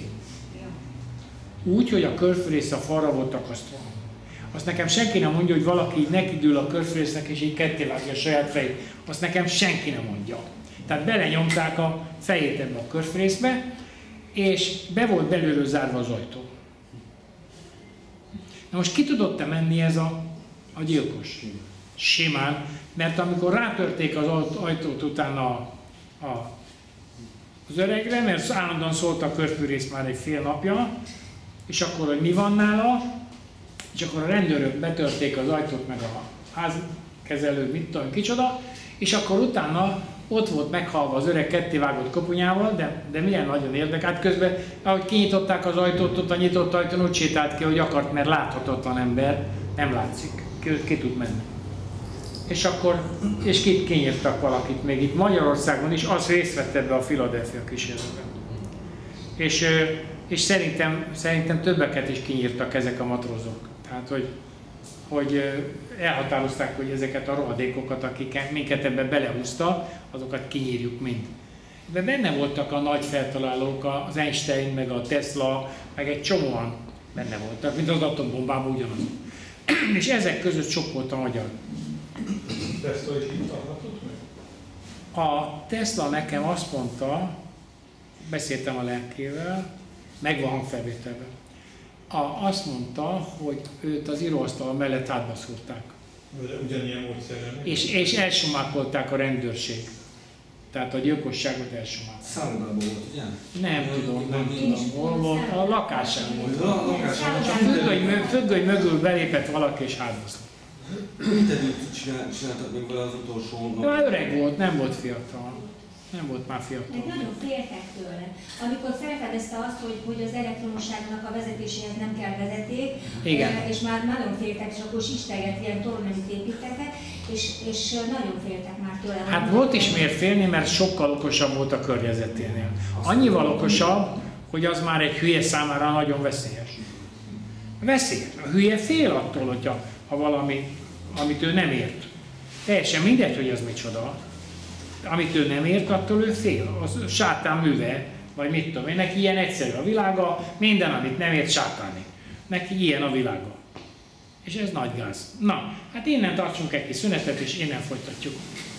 úgy, hogy a körfűrész a falra volt akasztva. Azt nekem senki nem mondja, hogy valaki így nekidől a körfűrésznek, és így kettévágja a saját fejét. Azt nekem senki nem mondja. Tehát belenyomták a fejét ebbe a körfűrészbe, és be volt belülről zárva az ajtó. Na most ki tudott-e menni ez a gyilkos? Simán, mert amikor rátörték az ajtót utána az öregre, mert állandóan szólt a körfűrész már egy fél napja, és akkor, hogy mi van nála, és akkor a rendőrök betörték az ajtót, meg a házkezelő, mit tudom, kicsoda, és akkor utána ott volt meghalva az öreg kettévágott kopunyával, de milyen nagyon érdekelt. Közben, ahogy kinyitották az ajtót, ott a nyitott ajtón úgy sétált ki, hogy akart, mert láthatatlan ember, nem látszik. ki tud menni. És akkor, és kinyírtak valakit még itt Magyarországon is, az részt vett ebbe a Philadelphia kísérletben. És szerintem többeket is kinyírtak ezek a matrózok. Tehát, hogy elhatározták, hogy ezeket a rohadékokat, akik minket ebbe belehúzta, azokat kinyírjuk mind. De benne voltak a nagy feltalálók, az Einstein, meg a Tesla, meg egy csomóan benne voltak, mint az atombombában ugyanaz. És ezek között sok volt a magyar. Tesla is itt tartott meg? A Tesla nekem azt mondta, beszéltem a lelkével, megvan hangfelvételben, azt mondta, hogy őt az íróasztal mellett hátba szúrták. Ugyanilyen módszerrel? És elsumákolták a rendőrség. Tehát a gyilkosságot elsumákolták. Szállodában volt, ugye? Nem tudom, hol volt. A lakásán volt. A lakásán. A függöny mögül belépett valaki és hátba szúrt. Interjút csináltak még vele az utolsó nap? Öreg volt, nem volt fiatal. Nem volt már fiatal. Meg nagyon féltek tőle. Amikor felfedezte azt, hogy az elektromosságnak a vezetéséhez nem kell vezeték, és már nagyon féltek, és akkor sisteget, ilyen toronyot építettek, és nagyon féltek már tőle. Hát volt is miért félni, mert sokkal okosabb volt a környezeténél. Annyival okosabb, hogy az már egy hülye számára nagyon veszélyes. Veszélyes. A hülye fél attól, hogyha valami, amit ő nem ért. Teljesen mindegy, hogy az micsoda. Amit ő nem ért, attól ő fél. Az sátán műve, vagy mit tudom én, neki ilyen egyszerű a világa, minden, amit nem ért, sátáni. Neki ilyen a világa. És ez nagy gáz. Na, hát innen tartsunk egy kis szünetet, és innen folytatjuk.